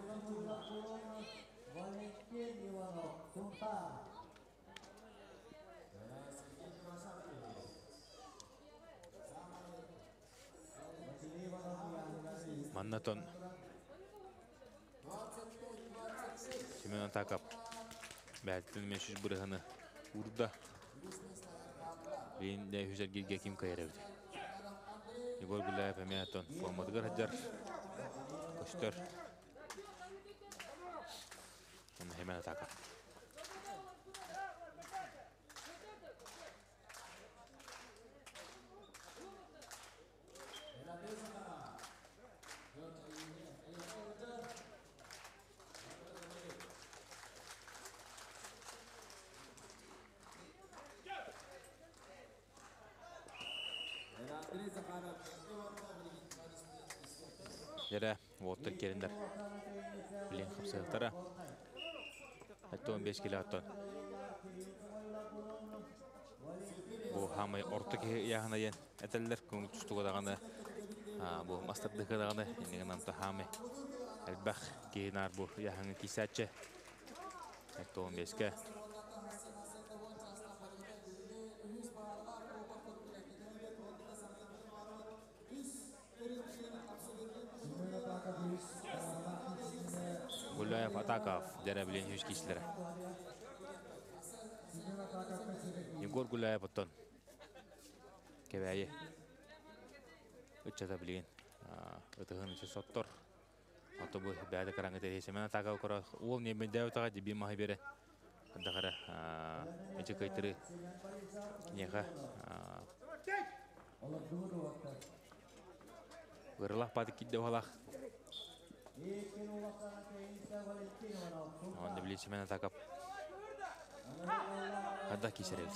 Valentin Ivanov, Tunta. Mannaton Simeon takap Bәлттен мен жүз бұрығыны ұрда Бейін дәй хүзер келге кем қайыр әуді. Егор Гуляев әмеятон формадығыр әдер көштер. Оны хемені такап. Jere, vuotteli kielindär. Bilin kapsayıqtara. Hatta on beş kilo atton. Bu hamay ortaki yağına yen eteller köngül tustuğa dağını. Bu mastırdığı dağını. Enneğin amta hamay. Elbaq keyinar bu yağını kisatçı. Hatta on beş ke. Gulayev Atakov, Jere bilin yüz kişilere. Yegor Gulayev atton. Kebeyi. Üççata bilin. Ötüğün içi sottor. Ото bu bäde karangı teresi. Men Atakov kora ol ne ben dev tağa dibi mahi bere. Anda kara içi kaytırı. Neha. Gırlaq patik kidde halaq. Onda bile Simeon takap. Hada kiseriz.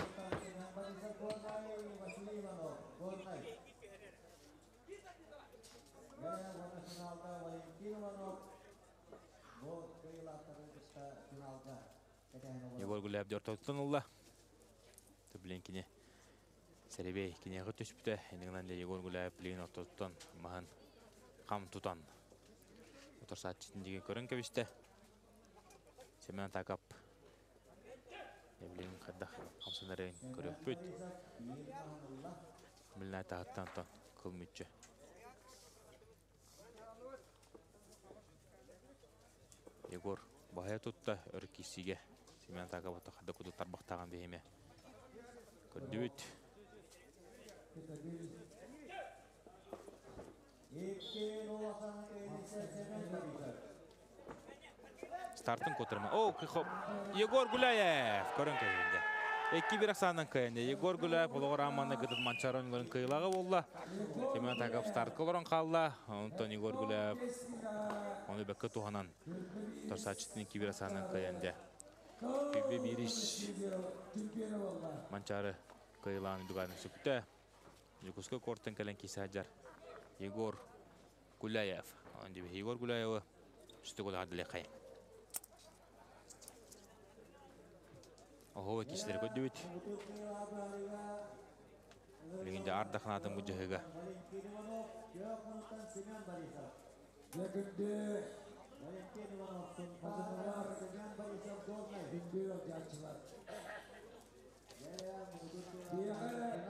Yegor Gulayev dört ottan oldu. Tabilen kine Serebey kine götüspüte. Endiğinden de Yegor Gulayev bilen ottan mahan kam tutan. Otor saat içindeki körün kebiste. Simeon takap. Evlerin kadda kamsanların körü büt. Milna tahttan ton kılmıcı. Yegor bahaya tutta örkisiga. Simeon takap ota kadda kudu tarbaqtağın behime. Kördü büt. Startın kotarma. Oh, Yegor Gulayev körün kayında. Eki bir aksandan kayında. Yegor Gulayev oluğur amanda gıdıt mançaron görün kayılağı oldu. Simeon takap start koloran kaldı. Ondan Yegor Gulayev onu bekle tuhanan. Torsaçıtın iki bir aksandan kayında. Bir bir iş mançarı kayılağını duganı süpte. Yukuska kortun kalen kisajar. Yegor Gulayev. Ondan Yegor Gulayev üstü gol adlı kayın. Oho kişileri kötü. Liginde ardaknadım bu cihega. Yakında hazırlar dinliyor gençler. Diğer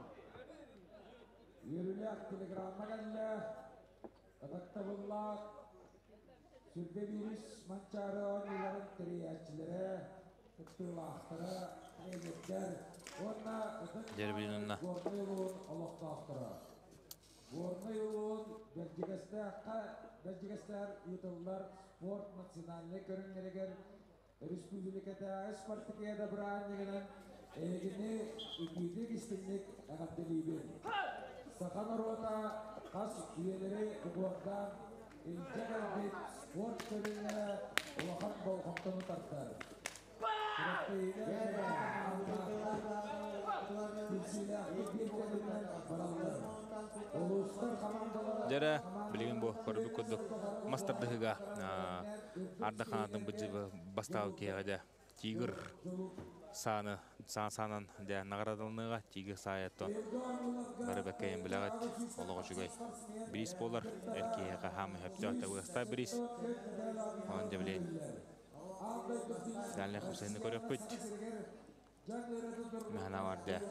yürüyerek telegramma geldi. Kataktabullah sürbe virüs mançarı onların teriyatçıları tuttuğulahtıra eğitimler. Ona Derbilin Gorna yolun Allah'ta ahtıra. Gorna yolun Belçikastar yutullar sport nasyonalne körünleriger Respublikada Spartakiyada bırağı negenen eğini ikidik istinlik ağabdeliği. Sakan orada kas üyeleri uğurdan ilce kalbet sport körünlere ulaqat bolqamtını tartar. Jere bilin bu körübü ködük mastırdıhıga arda kanadın bıcı bastağı kiyagada Tigr саны санан де наградалныга тиги саяттон бары бекейин билегат олого жүгөй бирис болар эркега хам хептата уста бирис он девлен Данлы Хусейн көрөппүт мана барды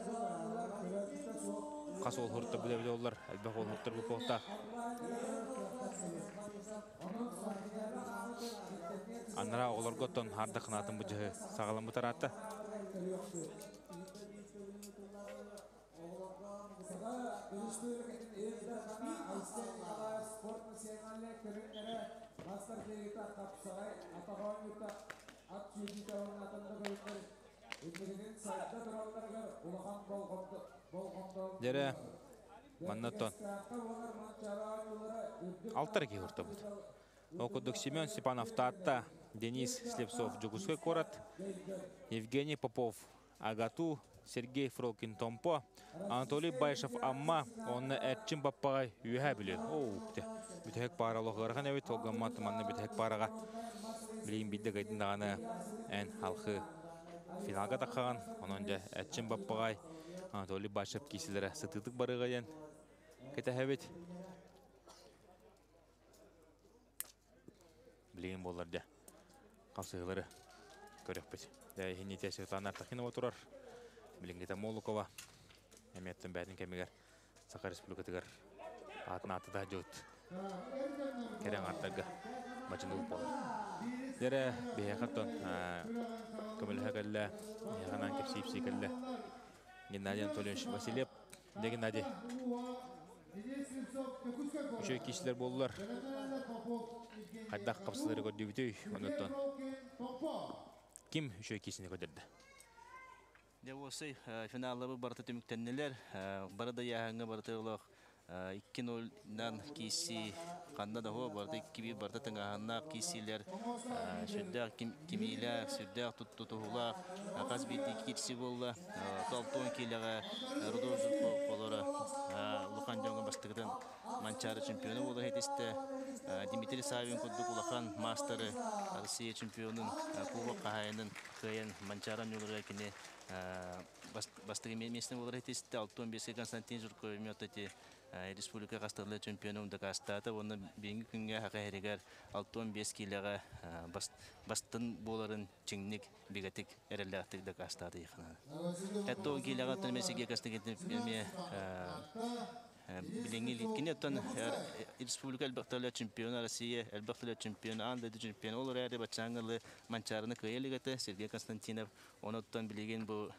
касол хурта биле олар албак ол хуртар бу покта анара олар готтон харда кынатын бу жы сагалам бу таратта Дере маннатон алтар ки хурта бут. Окудук Семен Степанов татта, Денис Слепцов Джугуской корот, Евгений Попов Агату, Сергей Фролкин Томпо, Анатолий Байшев Амма, он этчин баппагай үйә биле. Оу, бүтек паралог гарган эбит огаммат манны бүтек парага. Билин бидде гайдындаганы эн халкы финалга таккан, онон же этчин баппагай Анатолий Байшев кисилере сытытык барыгайын. Кете хебит. Билин боларда. Калсыгылары көрөкпүт. Дәй хинитесе танар тахинова турар. Билингета Молукова. Эметтен бәдин кемигер Саха Республикатыгар атын аты да жөт. Керең аттарга мачынуу болду. Дере бехаттон көмөлһө келле, янан кепсипси келле. Геннадий Анатольевич Васильев, Геннадий. Үчө кишилер болдулар. Кайдак капсылары көрдүбүтөй, онуттан. Ким үчө кишини көдөрдү? Де осы финаллы барты төмүктеннелер. Барыда яһаңа барты олох iki noldan kisi kanda da ho barda iki bir barda tengahana kisiler südde kimiler südde tuttutular kas bir dikisi bolla talton kilaga rodozul polara Lukan Jonga bastıgıdan Mançara şampiyonu oldu hediste Dimitri Savinko Dukulakan masterı Rusya şampiyonun Kuba kahayının kayan Mançara yolları kine bastıgı mesne oldu hediste Alton Besi Konstantin Zurkov miyotati Республика Кастарлы чемпионы да кастата, оны бенги күнгө хакайригер алтон беш килага бастын боларын чиңник бигатик эрелдактык да кастата ихана. Этто килага төнмесиге кастыгетип эме билинги литкинеттен Республика Албакталы чемпионы Россия, Албакталы чемпионы анда чемпион олар әрі бачаңгылы Манчарны кыйлыгаты Сергей Константинов оноттан билеген бу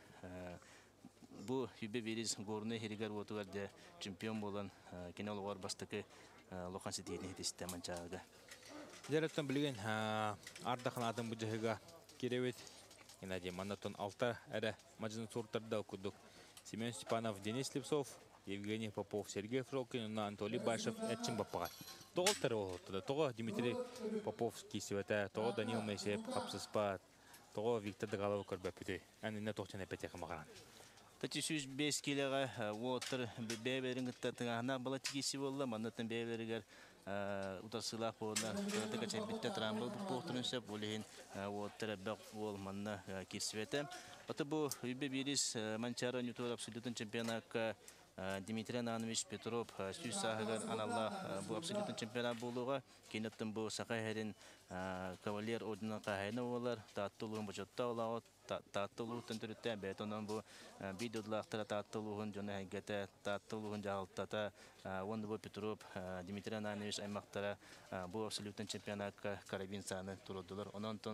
Bu hübe veriz gorunu herigar otugarda çempiyon bolan genel olarak bastaki lokan sitiyini hediste Mançara'da. Деретен билген ардакан адам бу жыга керебет. Геннадий Манатон алта эре мажын сортарда окудук. Семен Степанов, Денис Слепцов, Евгений Попов, Сергей Фролкин, Анатолий Байшев этчин баппагат. Тогол теротуда, того Дмитрий Поповский севета, того Данил Месеп капсыспа, того Виктор Дагалов көрбөпүтөй. Анына тохтен эпетек маган. Тачи сүз беш килега уотыр беберин гыттатыңа бала тигиси болла маннатын беберигер утасылак болна тага чемпионда трамбыл бухтурунса болин уотыр бак бол манна кисвете. Аты бу үбе бирис Манчара ньютор абсолютный чемпионатка Дмитрий Ананович Петров сүз сахагар аналла бу абсолютный чемпионат болуга кинеттен бу сакайрин кавалер ордена кайны болар таттылыгын бужатта олагы таттылуу тентүрүттен бетонон бу бидодлактара таттылуугун жана хагете таттылуугун жагылтата онда бу Петров Дмитрий Ананович аймактара бу абсолютный чемпионатка карабин саны турдулар ононтон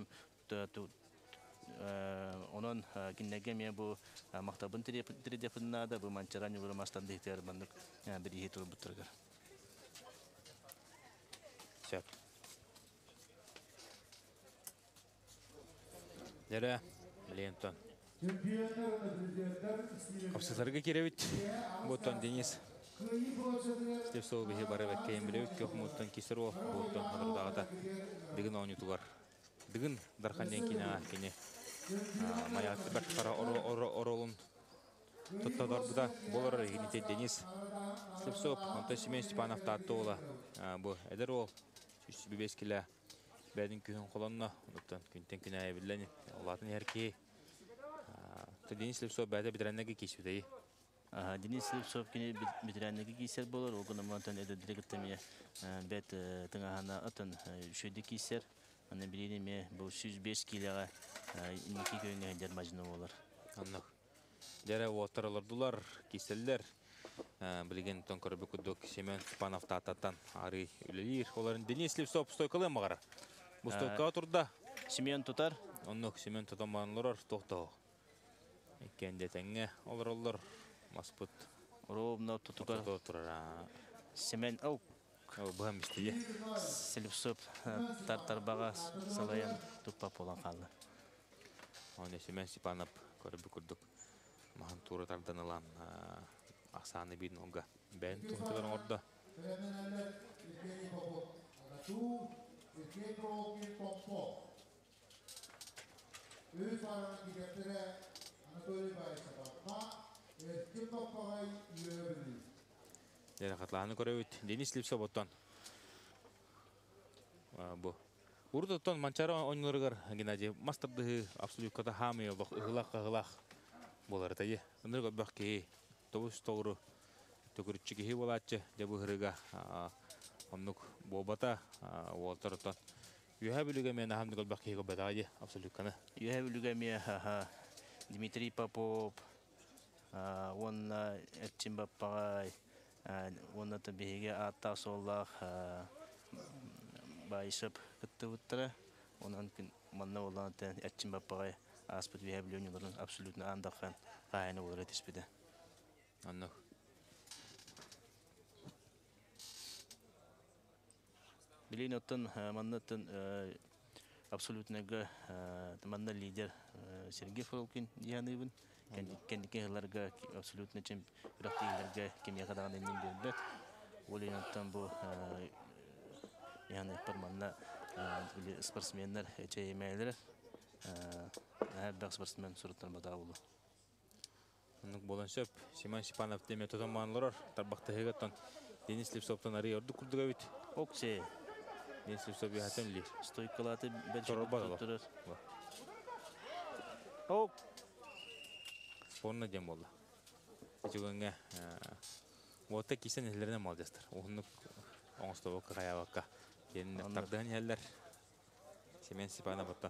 онон киннеге мен бу мактабын тиридепинада бу Манчара нюлу мастан дейтер бандык бир хитул буттыргар. Все. Дере Лентон. Капсызларга керебит. Бутон Денис Слепцов бихи барабек кеймбилебит көкмуттан кисеров бутон хадырдагыда дигин онютугар. Дигин дарханден кина кини маякты бер кара оролун тоттодар буда болар гините Денис Слепцов, Антон Семен Степанов таттола бу эдер ол үч беш киле бәдин күн колонна оттан күнтен күнә билени Аллатын ярки Денис Левсов бәді бітірәннәге кесуді. Ага, Денис Левсов кини битрәнеге кисер болар. Ол гына мантан эдердегеттеме бет тыңахана атын шөйді кисер. Аны билини ме бу жүз беш килога инки кöyüngө дер мажны болар. Аннық. Дәрі отырылырдылар, кеселдер. Білген тон көрбі күдік Семен Степанов тататтан ары үлелер. Оларын Денис Левсов стойкалы мағара. Бұл стойка тұрда. Семен тутар. Оннық Семен тұтаманлырар тоқтау. Екенде тәңе олар олар. Маспыт. Ровно тутукар. Семен ау. Бұғам істейе. Левсов тар-тарбаға салаян тупа болан қалды. Оны Семен Степанов көрбі күдік. Маған туры тардан алан ақсаны бейін оңға. Бәйін тұқтығын орда. Дәрі қатлағаны көрі өт. Денис Левсов оттан. Бұ. Урд оттан манчара ойнылырғар Геннадий мастырды абсолютката хамы ұғылақ-ұғылақ болар тайы. Үндір көббақ кейі. Тобыс тоғыры төкірітші кейі болатшы. Дәбі ғырыға оннық бобата уолтар оттан. Юха бүліге мен ахамды көббақ кейі көббатағай абсолютканы. Юха бүліге мен Дмитрий Попов, он Эрчин Баппағай, он аты бейге атта соллақ байшып күтті бұттыра. Онан күн манна болан атын Эрчин Баппағай аспыт юха бүлігін оларын абсолютно андаққан қайыны олар әтеспеді. Аннық. Билейін оттан манна атын абсолютныға манна лидер Сергей Фролкин яныйбын. Кендікен ғыларға абсолютно чем үрақтығыларға кемия қадағын әнен берді. Олейін оттан бұл яны бір манна спортсменлер әчеймәйлері. Әрді спортсмен сұрыттан бада болу. Онық болан сөп, Семен Степанов деме тұтан мағынларар. Тарбақты хегаттан Денис Левсовтан арый орды күрдіға өт. Оксе. Денис Левсов бейхатен лер. Стойкалаты бәлші тұттырыр. Оп! Спорна дем болды. Жүгінге ота кейсен әлеріне малдестір. Оғынық оңыстау қағаябаққа. Келініп тардығын әлер. Семен Степанов ота.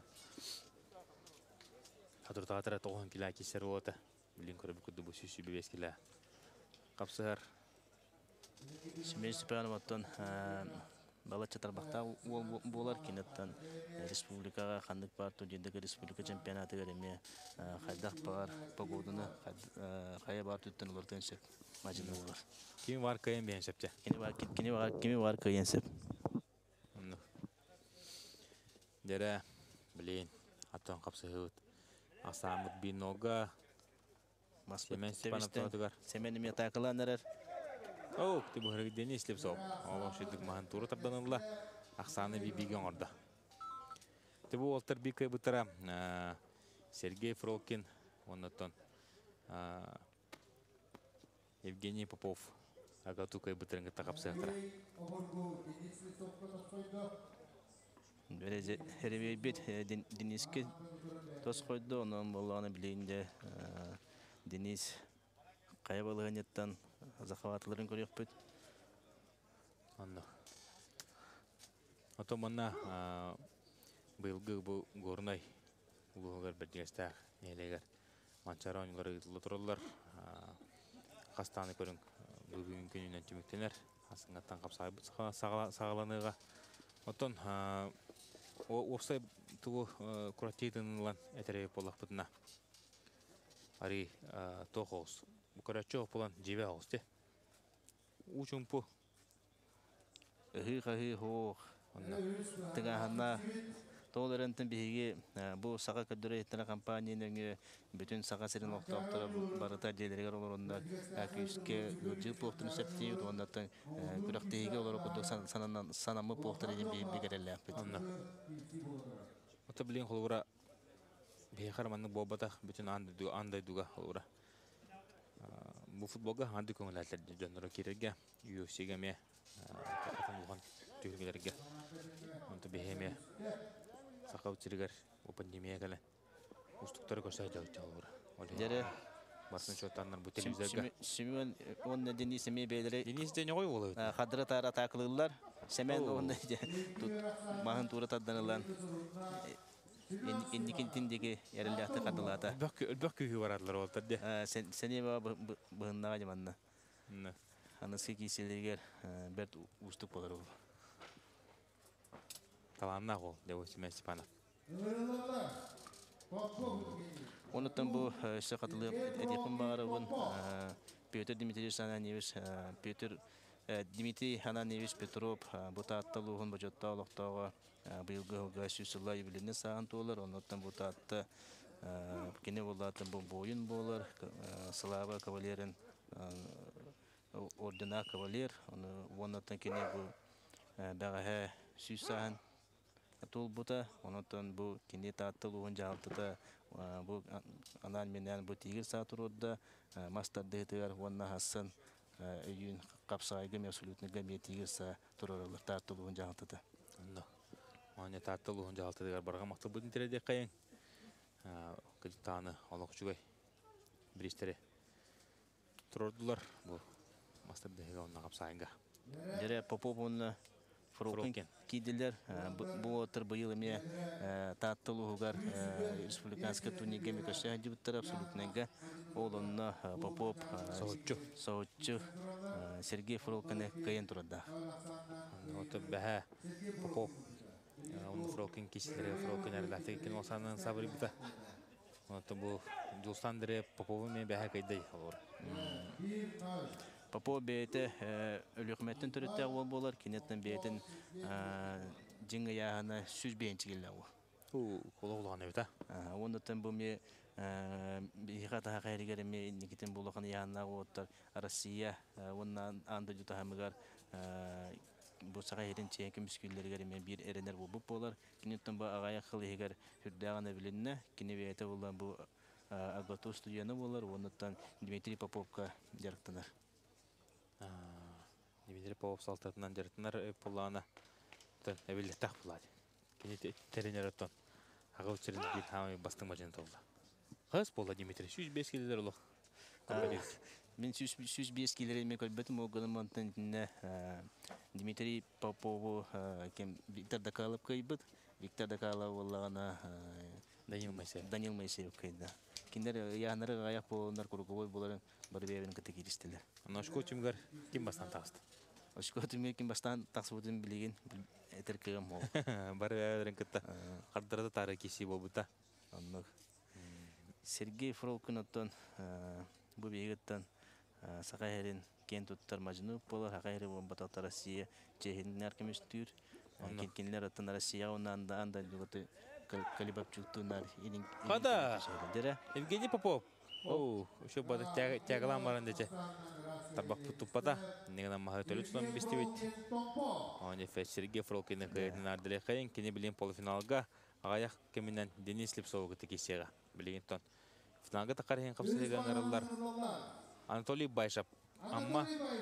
Қатыртаға тәрі тоғын келі кейсер ота. Білін көрі бүкірді бұл сүйсі бебес келі. Қапсығар. Семен Степанов оттан бала чатарбақта болар кенеттен республикаға қандық бар, төдендегі республика чемпионаты кереме қайдақ бар, погодыны қая бар түттен олардың сеп мажыны болар. Кеми бар кайын бейін септе? Кеми бар кайын сеп. Дәрі білейін, аттан қапсы ғыд. Асамыд бейін оға Семен Степанов тұратығар. Семен еме тақылан әрер. Оу, ты бұғырығы Денис Левсов. Олың шүйдік маған туры тарданылла. Ақсаны бей бейген орда. Ты бұл олтар бей кай бұтыра Сергей Фролкин, оннаттан Евгений Попов. Агату кай бұтырыңғы тақап сәқтіра. Березе әребей бет Дениске тос қойды, оның болғаны білейінде Денис қай балығын еттен Захватларын көрек бүт. Анна. Ото манна бұйылғы бұл ғорнай ұлығығар бірдігістәқ нелегер. Манчара ойнылары ұтылы тұрылар. Қастаны көрін бұйылғы күнінен түміктенер. Асыңғаттан қап сағаланыға. Отон опсай тұғы күраттейдіңілан әтірейіп болақ бұдына. Ари тоқ оғыз. Бұқарачы оғылан жебе оғыз де. Учын бұ. Үхі-қахи хоқ. Тыңағына тоғыларынтын бейге бұл саға көдірі еттіна компанияның бүтін саға серін оқтақтары барыта делерігер олар онда әкүйіске жыл поқтырын сәптейді. Ондаттың күрақтейге олар оқыдық санамы поқтыры еден бейгерелі әппет. Ота білген қолуыра бейхар манның бобатақ бүтін андайдуға қолуыра. Бұл футболға анды көңіләтлерді жөндірі керерге, ю эф си-ге ме, қатын бұған түйіргелерге. Онты бейхеме сақау тірігер, о пандемия кәлі. Ұстықтары көрсәйді өтті олуыра. Дере Басын шоттаннар bu телевизорга. Симеон он Денис Семей бейлери Денис де не ғой ол. хадра тара такылылар. Семен он тут маһын тура тадданылан. Индикентиндеги ярыллахты кадылата. Бак бак күйі барадылар ол тадде. Сен сене ба быһыннага жаманна. Мына. Аныски киселергер бер устук болар ул. Таланна ол деп Семен Степанов. Онуттан бу өсө катылып эдепин баарыбын Петр Дмитриевич Ананевич Петр Дмитрий Ананевич Петров бу таатталугун божотта олоктоого быйылгы гасюсулла юбилейне саан толар. Онуттан бу таатта кене болатын бу боюн болар. Слава кавалерин ордена кавалер. Онуттан кене бу багаһа сүйсаан Атул бута, онотон бу кине тааттылугун жалтыта, бу анан менен бу тигир сатурудда мастер дэтер вонна хасан үйүн капсайгы абсолютныга ме тигир са турарлар тааттылугун жалтыта. Анда. Мане тааттылугун жалтыдыгар барга мактал будун тереде кайын. А, кытаны алакчугай. Бристере. Турдулар бу мастер дэтер онна капсайга. Дере Поповун Фрукин киделер бу отыр быйыл эме тааттылуугар республиканский турнирге мекөшө жибиттер абсолютныйга олонна Попов Соочу. Соочу Сергей Фрукин кайын турда. Ота бәһә Попов. Он Фрокин киселере Фрокин әрләте кен осанын сабыр бита. Ота бу Дулсандре Поповы мен бәһә кайдай алар. Попов бейте өлөкмөттүн төрөттө бол болар, кинеттен бейтин жиңга яһана сүз бейинчи келе ол. Ху, кологлан эбита. Онуттан бу ме бихата хайригер ме никитин булахан яһана оттар Россия оннан анда жута хамыгар бу сагайрын чейинки мүскүллергер ме бир эренер болуп болар. Кинеттен бу агая хылыгер хүрдөгөн билинне, кини бейте болар бу Агату студияны болар, онуттан Дмитрий Поповка жарыктанар. Дмитрий Попов салтатынан жарыктанар полана. Тен эбилеттак булат. Кини теренер оттон. Ага учрын бир хамы бастың мажын толду. Кыз бола Дмитрий жүз беш келдер улук. Мен жүз беш келер эме көлбөтүм огонумонтан Дмитрий Попову кем Виктор Дакалов кайбыт. Виктор Дакалов боллагана Данил Моисеев. Данил Моисеев кайда. Киндер яһнары аяк болондар кургубой боларын бар бебен категористелер. Ношко чимгар ким бастан тагысты. Ошко түмө ким бастан таксыбытын билеген этеркегем ол. Бар бебен кытта. Кардырда тары киси болбута. Аннык. Сергей Фролкин оттон бу бегеттен Сакайрин кен туттар мажнуп болар, Сакайрин бу батата Россия чехиннер кемистүр. Кинкинлер оттон Россия онан да анда жоготы Калибапчуктунар илин. Када? Евгений Попов. О, ошо бада тяглам барандача. Табак туппата. Негана маха төлөтсөн бестебит. Аны Сергей Фролкин кайнар деле кайын кини билен полуфиналга агаяк кеминен Денис Липсовга текесега. Билегентон финалга такарген капсылган аралар. Анатолий Байшап. Амма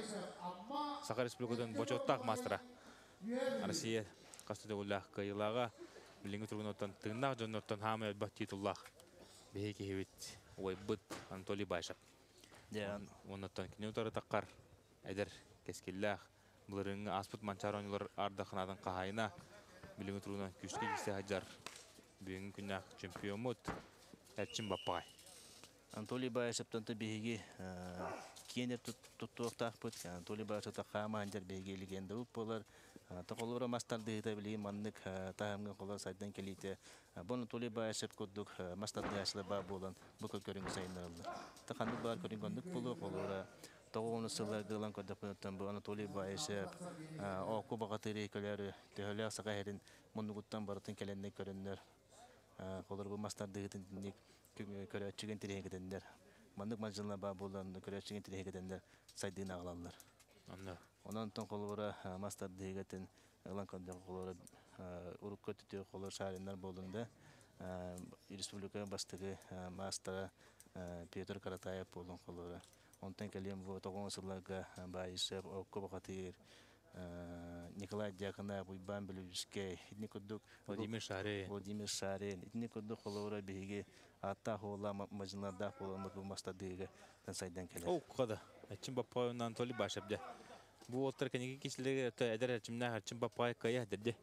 Саха Республикадан бочоттак мастера. Россия кастыдылах кайылага билинги тургуноттон тыгнак жонноттон хамы бат титуллах. Беги хевит ой бут Анатолий Байшап. Я Оннотон кинотары таккар эдер кескиллах булырың аспут манчаронлар ардаханадан кахайна билинги тургунон күчкө кисе хаджар. Бүгүн күннак чемпионмут Эчин Бапай. Анатолий Байшаптан беги кенер туттуктак бут. Анатолий Байшапта хама анжар беги легенда болар. Токолора мастарды да билем маннык таамга колор сайдан келите. Бу Анатолий Байшап коддук мастарды ашлы ба болан бу көрүнгө сайнарлы. Таканды бар көрүнгөндүк болу колора тогону сылар гылан коддапын бу Анатолий Байшап оку багатыры келер төлө сагайрын мундугуттан бартын келенне көрүнөр. Колор бу мастарды дитинник көрөчүгөн тирегедендер. Мандык мажылна ба болан көрөчүгөн тирегедендер сайдын агалалар. Анна. Онан тон колора мастер дегетен алан канда колора урукка түтө колор шаарындар болунда республика баштыгы мастер Петр Каратаев болон колора. Онтан келем бу тогон сылларга байышып окко бакатыр Николай Дьякона, Буйбан Белюскей, идни кудук Владимир Шарин. Владимир Шарин, идни кудук холора биге ата хола мажинада хола мабу мастадыга тансайдан келер. О, када. Ачим бапай Анатолий Башапда. Бу оттар кенеге кишлеге эдер ачимна ачим бапай кая дерде.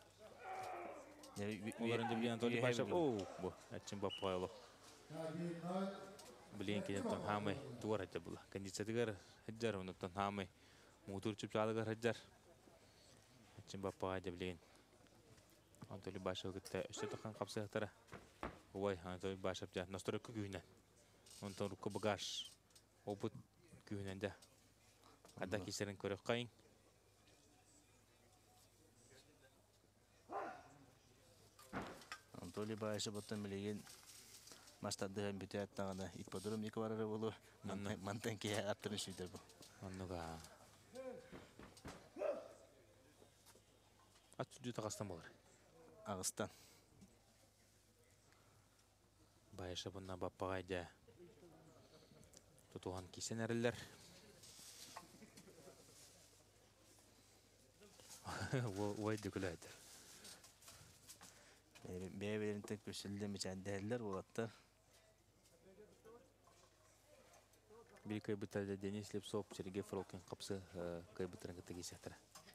Оларын дебли Анатолий Башап. О, бу ачим бапай оло. Блин кенеттен хамай туар хажа була. Кондиционер хаджар онуттан хамай мутур чупчалыгар хаджар. Ачим бапай деблин. Анатолий Башап гитте өстө такан капсыктара. Ой, Анатолий Башап жа настройка күйүнөн. Онтон рукка багаж. Опыт күйүнөндө. Ада кисерин көрөк кайын. Анатолий Башап оттан билеген мастадыган бүтөт тагына ипподром нике барары болу. Мантенке аттырын шүйдер бу. Аннуга. Ат жүдү тагыстан болар. Агыстан. Байша бунна баппагай да. Тутуган кисен эрелер. Ой дüküleydi. Бәйберин тек көсілді мечәндәлер олаттар. Bir kaybetlerde Deniz Lepsov, Sergey Frolkin kapısı kaybetlerin gittiği sektörü.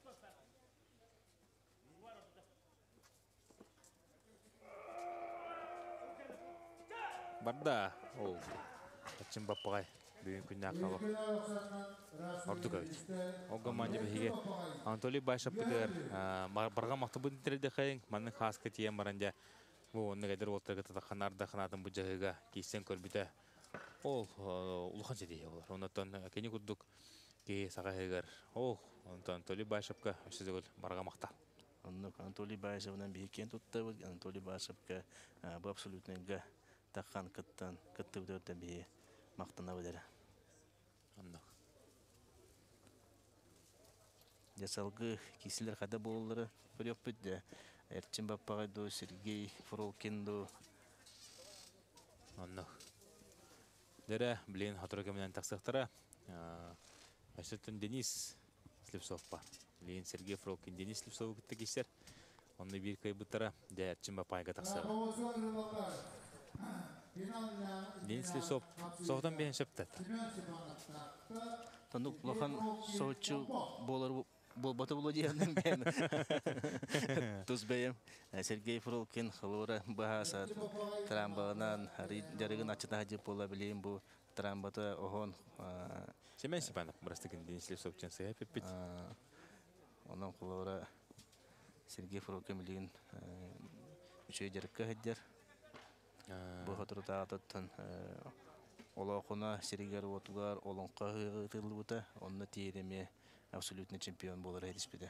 Barda, o açın bapay, büyük günler kalı. Ordu kayıt. O gamanya behiye Anatoly Başapıdır. Barga maktabın terede kayın, manın khas ketiyen barınca bu ne kadar otur kata kanarda kanadın bu cahıga kisen kolbite. Ол улахан жедей олар. Онтон кені күрдік ке сағайығыр. Ол Анатолий Башапка өсізігіл барға мақта. Анатолий Башапынан бейкен тұтты. Анатолий Башапка бұл абсолютненгі таққан кыттан, кытты өтті бей мақтана өдері. Жасалғы кесілер қада болылары көрек бүдді. Әртшін баппағайду, Сергей Фролкинду. Аннық. Дәрі білейін хатырығы менен тақсықтара. Әшеттін Денис Слепсов бар. Білейін Сергей Фролкин Денис Слепсов күтті кесер. Онны бір кай бұттара дәртшін бапайға тақсыға. Денис Слепсов соғдан бейін шыпты. Тандық бұлақан соғытшы болар болбаты болу дейінің бәйін. Тұз бәйім. Сергей Фролкин қылуыра бағаса трамбағынан жарығын ачыта хажып бола білейін бұл трамбаты оғын. Семен Сипанов бұрастығын Денис Слепсов чен сыйып еппет. Онын қылуыра Сергей Фролкин білейін үшөй жарыққа хадjar. Бұл қатыры тағатыттын олақына Сергей Ротугар олыңқа ғытылы бұта. Онны тейреме абсолютный чемпион болар әдіспеді.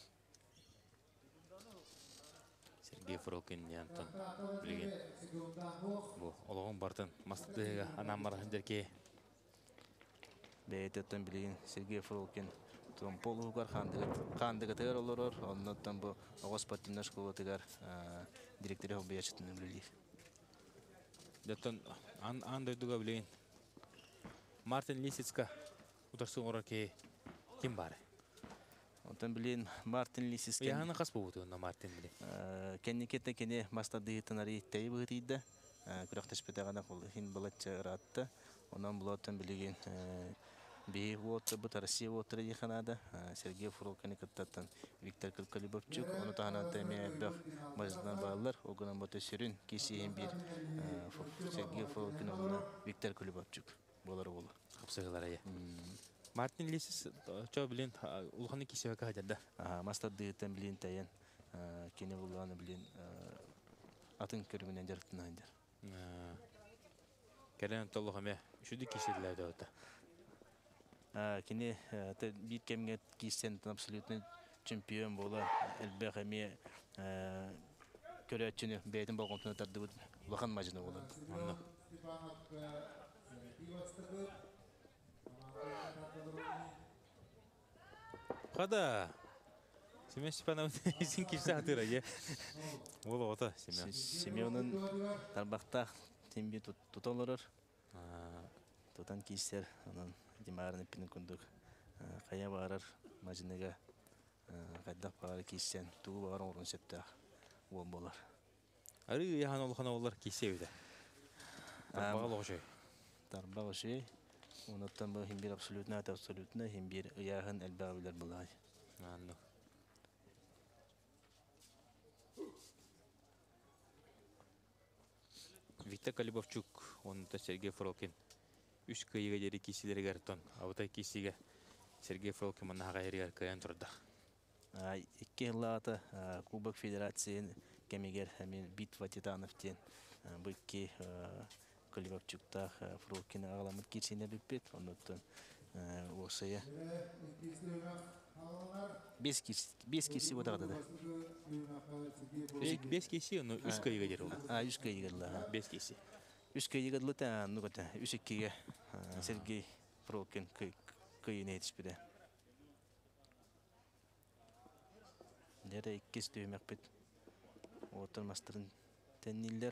Сергей Фролкин Антон білген. Бұл олығын бартын мастыдыға анам барахын дәрке. Бәйеттен білген Сергей Фролкин полуғар қандығы тығар олар. Оннаттан бұл оғыз паттинна школы тығар директоры обаяшытын білген. Дәттен андайдыға білген. Мартин Лисицка ұтарсын орар ке кем бары? Онтан білген Мартин Лисицка. Яғаны қас болуды онна Мартин білген? Кәнекетті кәне мастадығытын арай тәйі бұғытыйды. Күрақташпетағана қолығын бұлатча ұратты. Онан бұлаттан білген бей воты бұт Россия воты дейханады. Сергей Фролкин кіттаттан Виктор Калибовчук. Оны тағынан тәме бәқ мажыздан бағылар. Оғынан бұты сүрін кесейін бір Сергей Фролкин оғына Виктор Калибовчук болары болы. Қапсығылар айы. Мартин Лисис чоо билин улханы кисега хажарда. Мастадыгытан билин таян кене булганы билин атын көрүнөн жарыктын андар. Келен толгоме үшүдү киселерде өтө. Кене бир кемге кисен абсолютный чемпион бола элбехме көрөчүнү бейдин болгонтуна тарды улахан мажына болот. Қада? Семен Степанов езін кешті атыра, е? Ол ота, Семен. Семен'ın тарбақта тембе тұталырыр. Тұтан кейсер, оның демарын епінің күндік қая барыр, мажыныға Кайдах бары киссен туу бар орун септах ол болар. Ары яхан олхан олар кисеуде. Тарбагал ошой. Тарба ошой. Онуттан бу химбир абсолютно ат абсолютно химбир яхан элбаулар булай. Анно. Виктор Калибовчук, он то Сергей Фролкин. Үш кыйга дери кисилерге артон. Абытай кисиге Сергей Фролкин манна хагайрыгар кыян турда. Икки жыллаата Кубок Федерациян кемигер хәмин битва титанов тен быкки Калибовчуктах Фролкин агаламыт кисине биппет. Онуттан осая бес киси бес киси отагада да. Бес киси, но үш кыйга дери ол. А үш кыйгырла. Бес киси. Үш кыйгырла та нугата үш иккиге Сергей Фролкин кыйын етишпиде. Дәре иккис түймәк бит. Отырмастырын тәнниллер.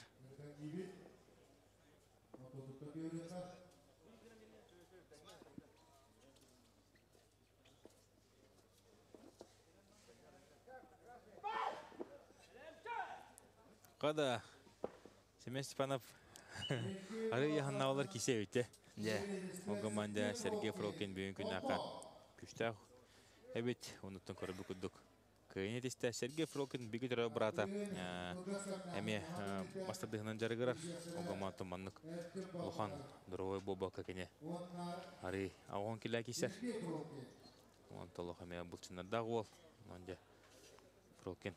Када Семен Степанов ары яханна олар кисеуде. Дә. Ол команда Сергей Фролкин бүгүн күнакка күчтә. Эбит, онуттан көрүп күдүк. Кыйнетисте Сергей Фролкин биги төрө брата. Эми мастардыгынан жарыгырар. Ол команда маннык Лухан дровой боба какене. Ары агон килә кисер. Он толох эми булчыннарда гол. Монда Фролкин.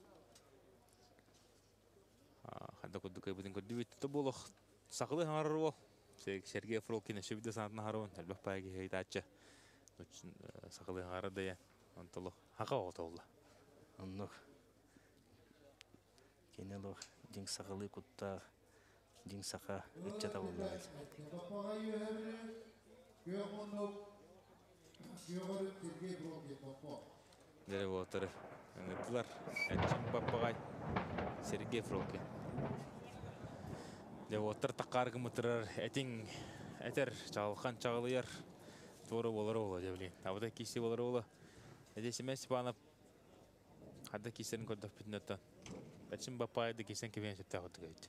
Хадда күдүк эбитин көрдүбүт тоболох сакылы харыр бол. Сергей Фролкин шебиде сантна харон албак пайги хейтача. Сакылы харыда я. Он толох хака отолла. Оннук. Кенелох дин сакылы кутта дин сака үтчата болду. Дере отыр. Аңгытлар. Әчим баппагай. Сергей Фролкин. Де отыр тақаргы мытырар. Әтин әтер чалхан чағылыяр. Торы болары ола дебілейін. Абыда киси болары ола. Әде Семен Степанов. Хадда кисерін көрдік бітін өттен. Әчим баппайды кисен кебен сөпті ағыды көйді.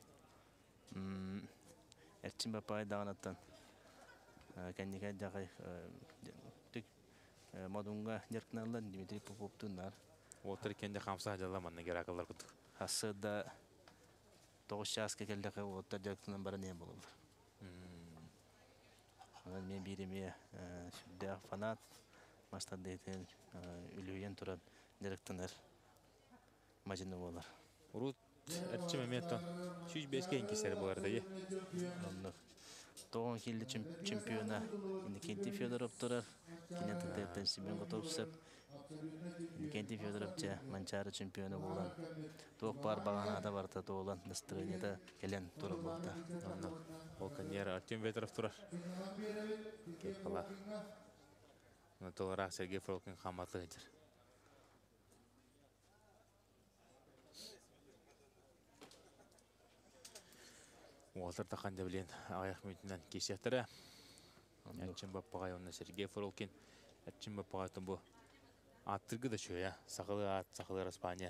Әчим баппайды дағанаттан. Кәндігі дағай түк мадунға неркналан Дмитрий Поповтунар. Отыр кенде қамса жаламанна керақылар күдік. Асыда тоғыз шасқа келдіғі отыр дәрктінен бары не болылыр. Мен бириме сүрді фанат мастарды етен үлуен тұран дәрктінер мажыны болар. Урут әрчі мәметтен сүз беске енкесері боларды е. Тоғын келді чемпиона Никентий Федоров тұрар. Кенен тұқтайыптан Семен Готовсып. Никентий Федоров че манчары чемпионы болған. Тоқ бар бағанада барда тоғылан настроенияда келен тұры болды. Ол каньер Артем Ветров тұрар. Кепқала. Толырақ Сергей Фролкин қаматлы етер. Уолтер тақанды білен аяқ мүйтінен кесеттірі. Әтчін баппағай онына Сергей Фролкин. Әтчін баппағай тұн бұл аттырғы да шөй, сақылы ат, сақылы Испания.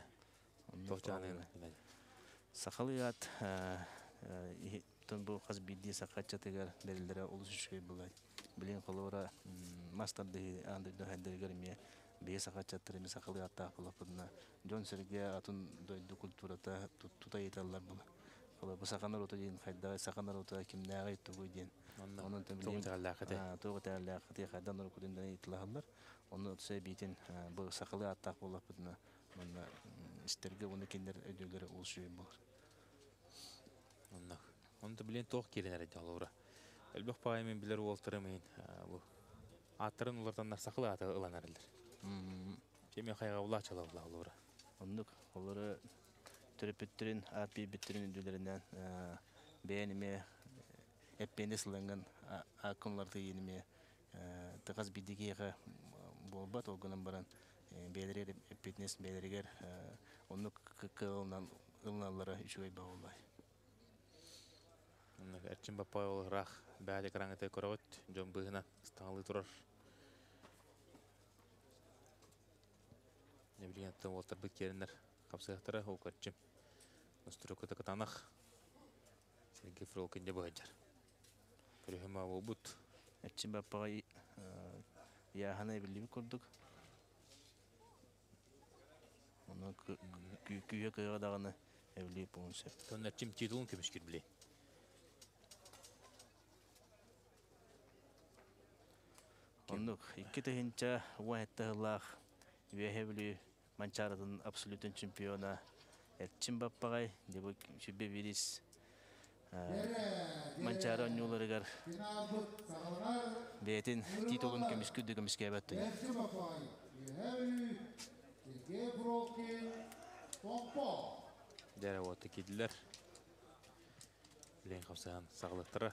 Сақылы ат тұн бұл қаз бидді сақатчатығар бәрілдері олыс үшкей бұлай. Білен қолуыра мастарды андырды әндергер ме бей сақатчаттыры ме сақылы аттақ бұлақ бұдына. Джон Сергей атын дойды культурата тұта еталар бұлай. Бұл сақанар ота дейін қайдағы сақанар ота кімді ағай тұғы дейін. Тоғы тәғалақыты. Тоғы тәғалақыты қайдан ұры күдінден етілағалар. Оны өтсі бейтін бұл сақылы аттақ болақ бұдына. Істерге оны кендер өдеулері ол шүйін болар. Оны да білен тоғы келен әреді алуыра. Әлбек бағаймен білер олтырымын. Аттырын олардан сақылы аты ұлан әрілдер. Кеме қайға ұла чала ұла алуыра. Ондық олары түріпіттерін, ат-бей біттерін өдеулерінен бәйініме әппенде сыланған ақынларды еніме тығыз бидегеға болбат олғынан баран бәйлерер әппетінес бәйлерегер оны қыққы ылналары үшігай бағылай. Әрчін баппай ол рақ бәлі қараңытай көрағыт, жон бұғына стаңылы тұрар. Ne bileyim hatta Walter bir kerenler kapsayaklara o kaçım. Nostro kata katanak. Sergey Frokin de boyuncar. Perhema o but. Etçin bapagay yahana bilimi kurduk. Onu küye kıya dağını evli bulunsa. Tonlar çim titulun kümüşkür bile. Onduk iki tehinca vahitte hılaq ve evli mançaradın absoluten çempiyona. Etçin bapagay de bu şübbe viris. Mançara oyuncuları gar. Betin titulun kümüşkürdü kümüşke battı. Dere vata kediler. Bilen kapsayan sağlıklara.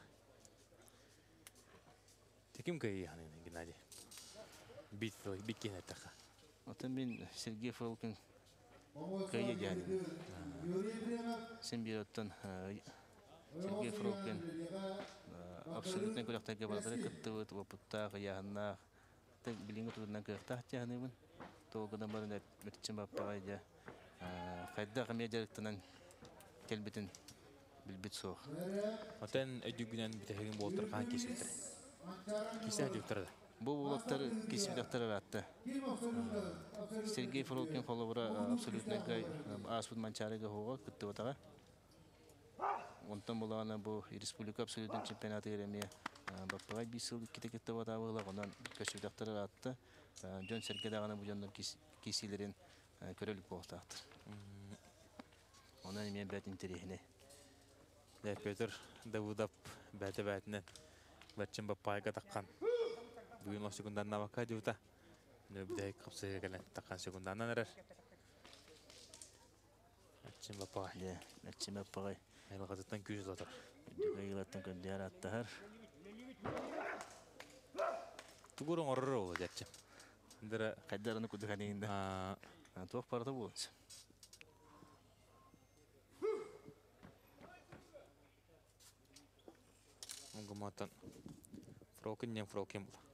Tekim kayı yani Gennady. Bit bit gene taka. Atan ben Sergey Frokin kayı yani. Sen bir ottan Sergey Frokin absoluten kulakta barabara kıttı ve putta kayağına tek bilingi tutunan kırkta yani ben. Toğudan barın etçin bapagayca. Kayda kamiya jarıktanan kelbetin bilbit soğuk. Oten ödügünen bir tekin boltar kan kesildi. Kisen ödüktürdi. Bu bulaklar kisi doktor arattı. Sergey Frokin kolabora absolutne gay asbut mançarıga hoğu kıttı otağa. Ondan bulağına bu Respublika absoluten çempionatı yeremiye bapagay bir sıl iki tekette otağa oğla ondan kisi doktor arattı. John Sergey dağına bu jondan kisilerin körülük boğutaktır. Ondan emeğe bet interihine. Der Peter Davudap bete betinen Berçin bapayga takkan. Bugün o sekundan navaka diuta. Ne bir de kapsaya gelen takkan sekundan nerer. Berçin bapay. Ya, etçin bapagay. El gazeten küçük otur. Gayılattan köndüyer attahar. Tugurun orur oğlu Berçin. Ndere Kaydarını kudu kaneyinde. Tuğuk parada bu. Mungumatan Frokin yang Frokin bula.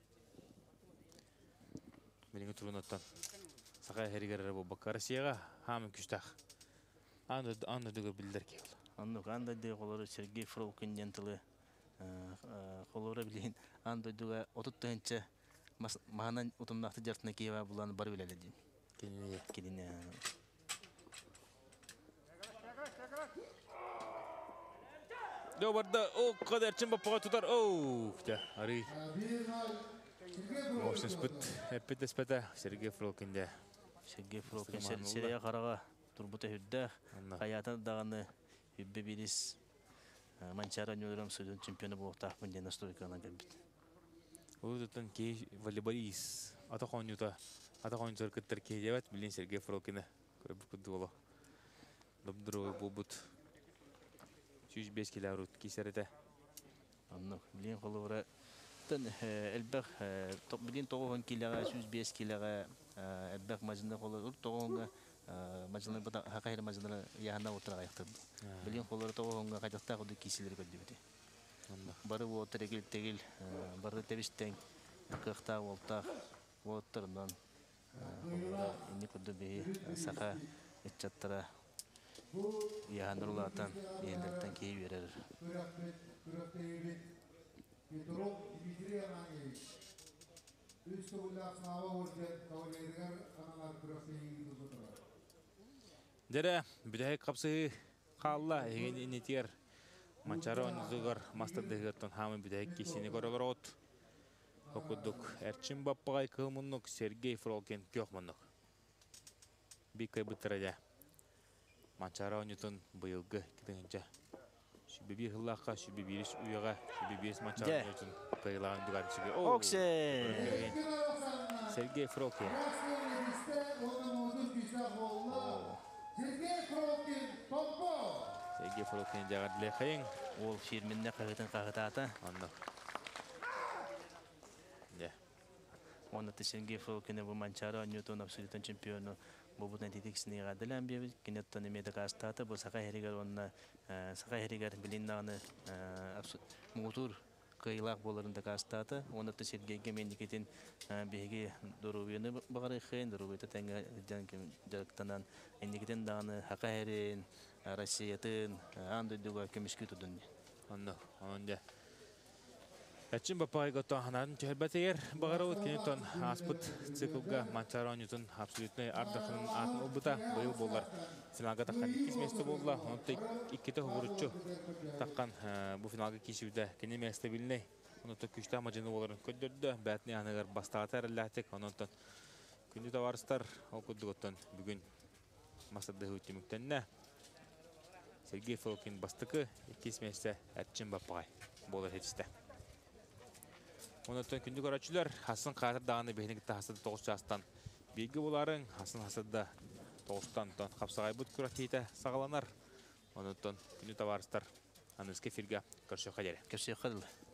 Bilingi turunatan. Sakay herigerere bu bakar siyaga hamın küstah. Anda anda duga bildir ki ola. Anlık anda de kolları Sergey Frokin yantılı kolları bilin. Anda duga otut tönçe mahanan utumnaktı jartına kiyeva bulan barı bile dedin. Kendine Kedine. Yo barda o kadar çimba pağa tutar. Oh, ya ari. Motion spit. Hepet espete Sergey Frokin de. Sergey Frokin seriye karaga turbuta hüdde. Hayatın dağını hübbe bilis. Mançara oyuncularım sözün çempiyonu bu tahmin diye nasıl oynanan gelbit. O zaten ki voleybolis. Ata oyuncuda. Ata oyuncular kıtır ki evet bilin Sergey Frokin'e. Böyle bu kudu ola. Dobdro bobut. yüz beş kilo rut kiserde. Anlık bilin kolları Tan elbek top bilin toğun kilaga yüz beş kilaga elbek majında kolları toğunga majında bu da hakayır majında yahanda otura yaktı. Bilin kolları toğunga kajakta kodu kisileri kodu. Barı bu tegil tegil barı tevisten kırkta volta voltardan ini kodu bir saka etçatlara yahandırılatan yeniden keyi verir. Dere bir kapsı kalla egin initier. Mançara oyuncular master degerton hamı bir de kişini görür ot. Okuduk. Erçin Bapagay kımunluk Sergey Frokin kökmunluk. Bir kaybıtırıca. Mançara oyuncutun bıyılgı gidince. Şu bir hıllaka, şu bir biriş uyaga, şu bir biriş mançara oyuncutun kıyılan dugar çıkıyor. Okse! Sergey Frokin. Sergey Frokin jagat lekayın. Ol firminne kağıtın kağıtata. Anladım. Ya. Onda da Sergey Frokin'e bu mançara oyuncutun absoluten çempiyonu. Bu bu netiksini gadilen bir kinetton emede kastata bu saka heriger onna saka heriger bilindağını motor кыйлак боларында кастаты. Оны да Сергейге мендикетин беге дорубыны багарыхын, дорубыта тәңгә жактанан эндикетен даны хакайрен Россиятын андыдыга кемишки тудун. Онно, онда. Әчін бапай готан ханарын чөһөрбәтегер бағарауыт кенетон аспыт циклга Манчаронютын абсолютный ардахын атын ұлбыта бұйыл болар. Финалға таққан иккис месті болла, онты иккеті ғұрытчу таққан бұл финалға кешуді кене месті біліне. Онты күшті амажыны боларын көддерді, бәтіне анығар бастағаты әріләтік, онынтын күнді таварыстар, ол күдді бүгін масады өттеміктенне. Сергей Фолкин бастықы иккис месті әтчін бапай болар хетісті. Онытын күнді көрәтшілер, хасын қатыр дағаны бейінігітті хасады тоғыз жастан белгі боларын, хасын хасады тоғызтан қапсағай бұд көрәтейті сағаланар. Онытын күнді таварыстар анызке фирге көрші қадері. Көрші қадылы.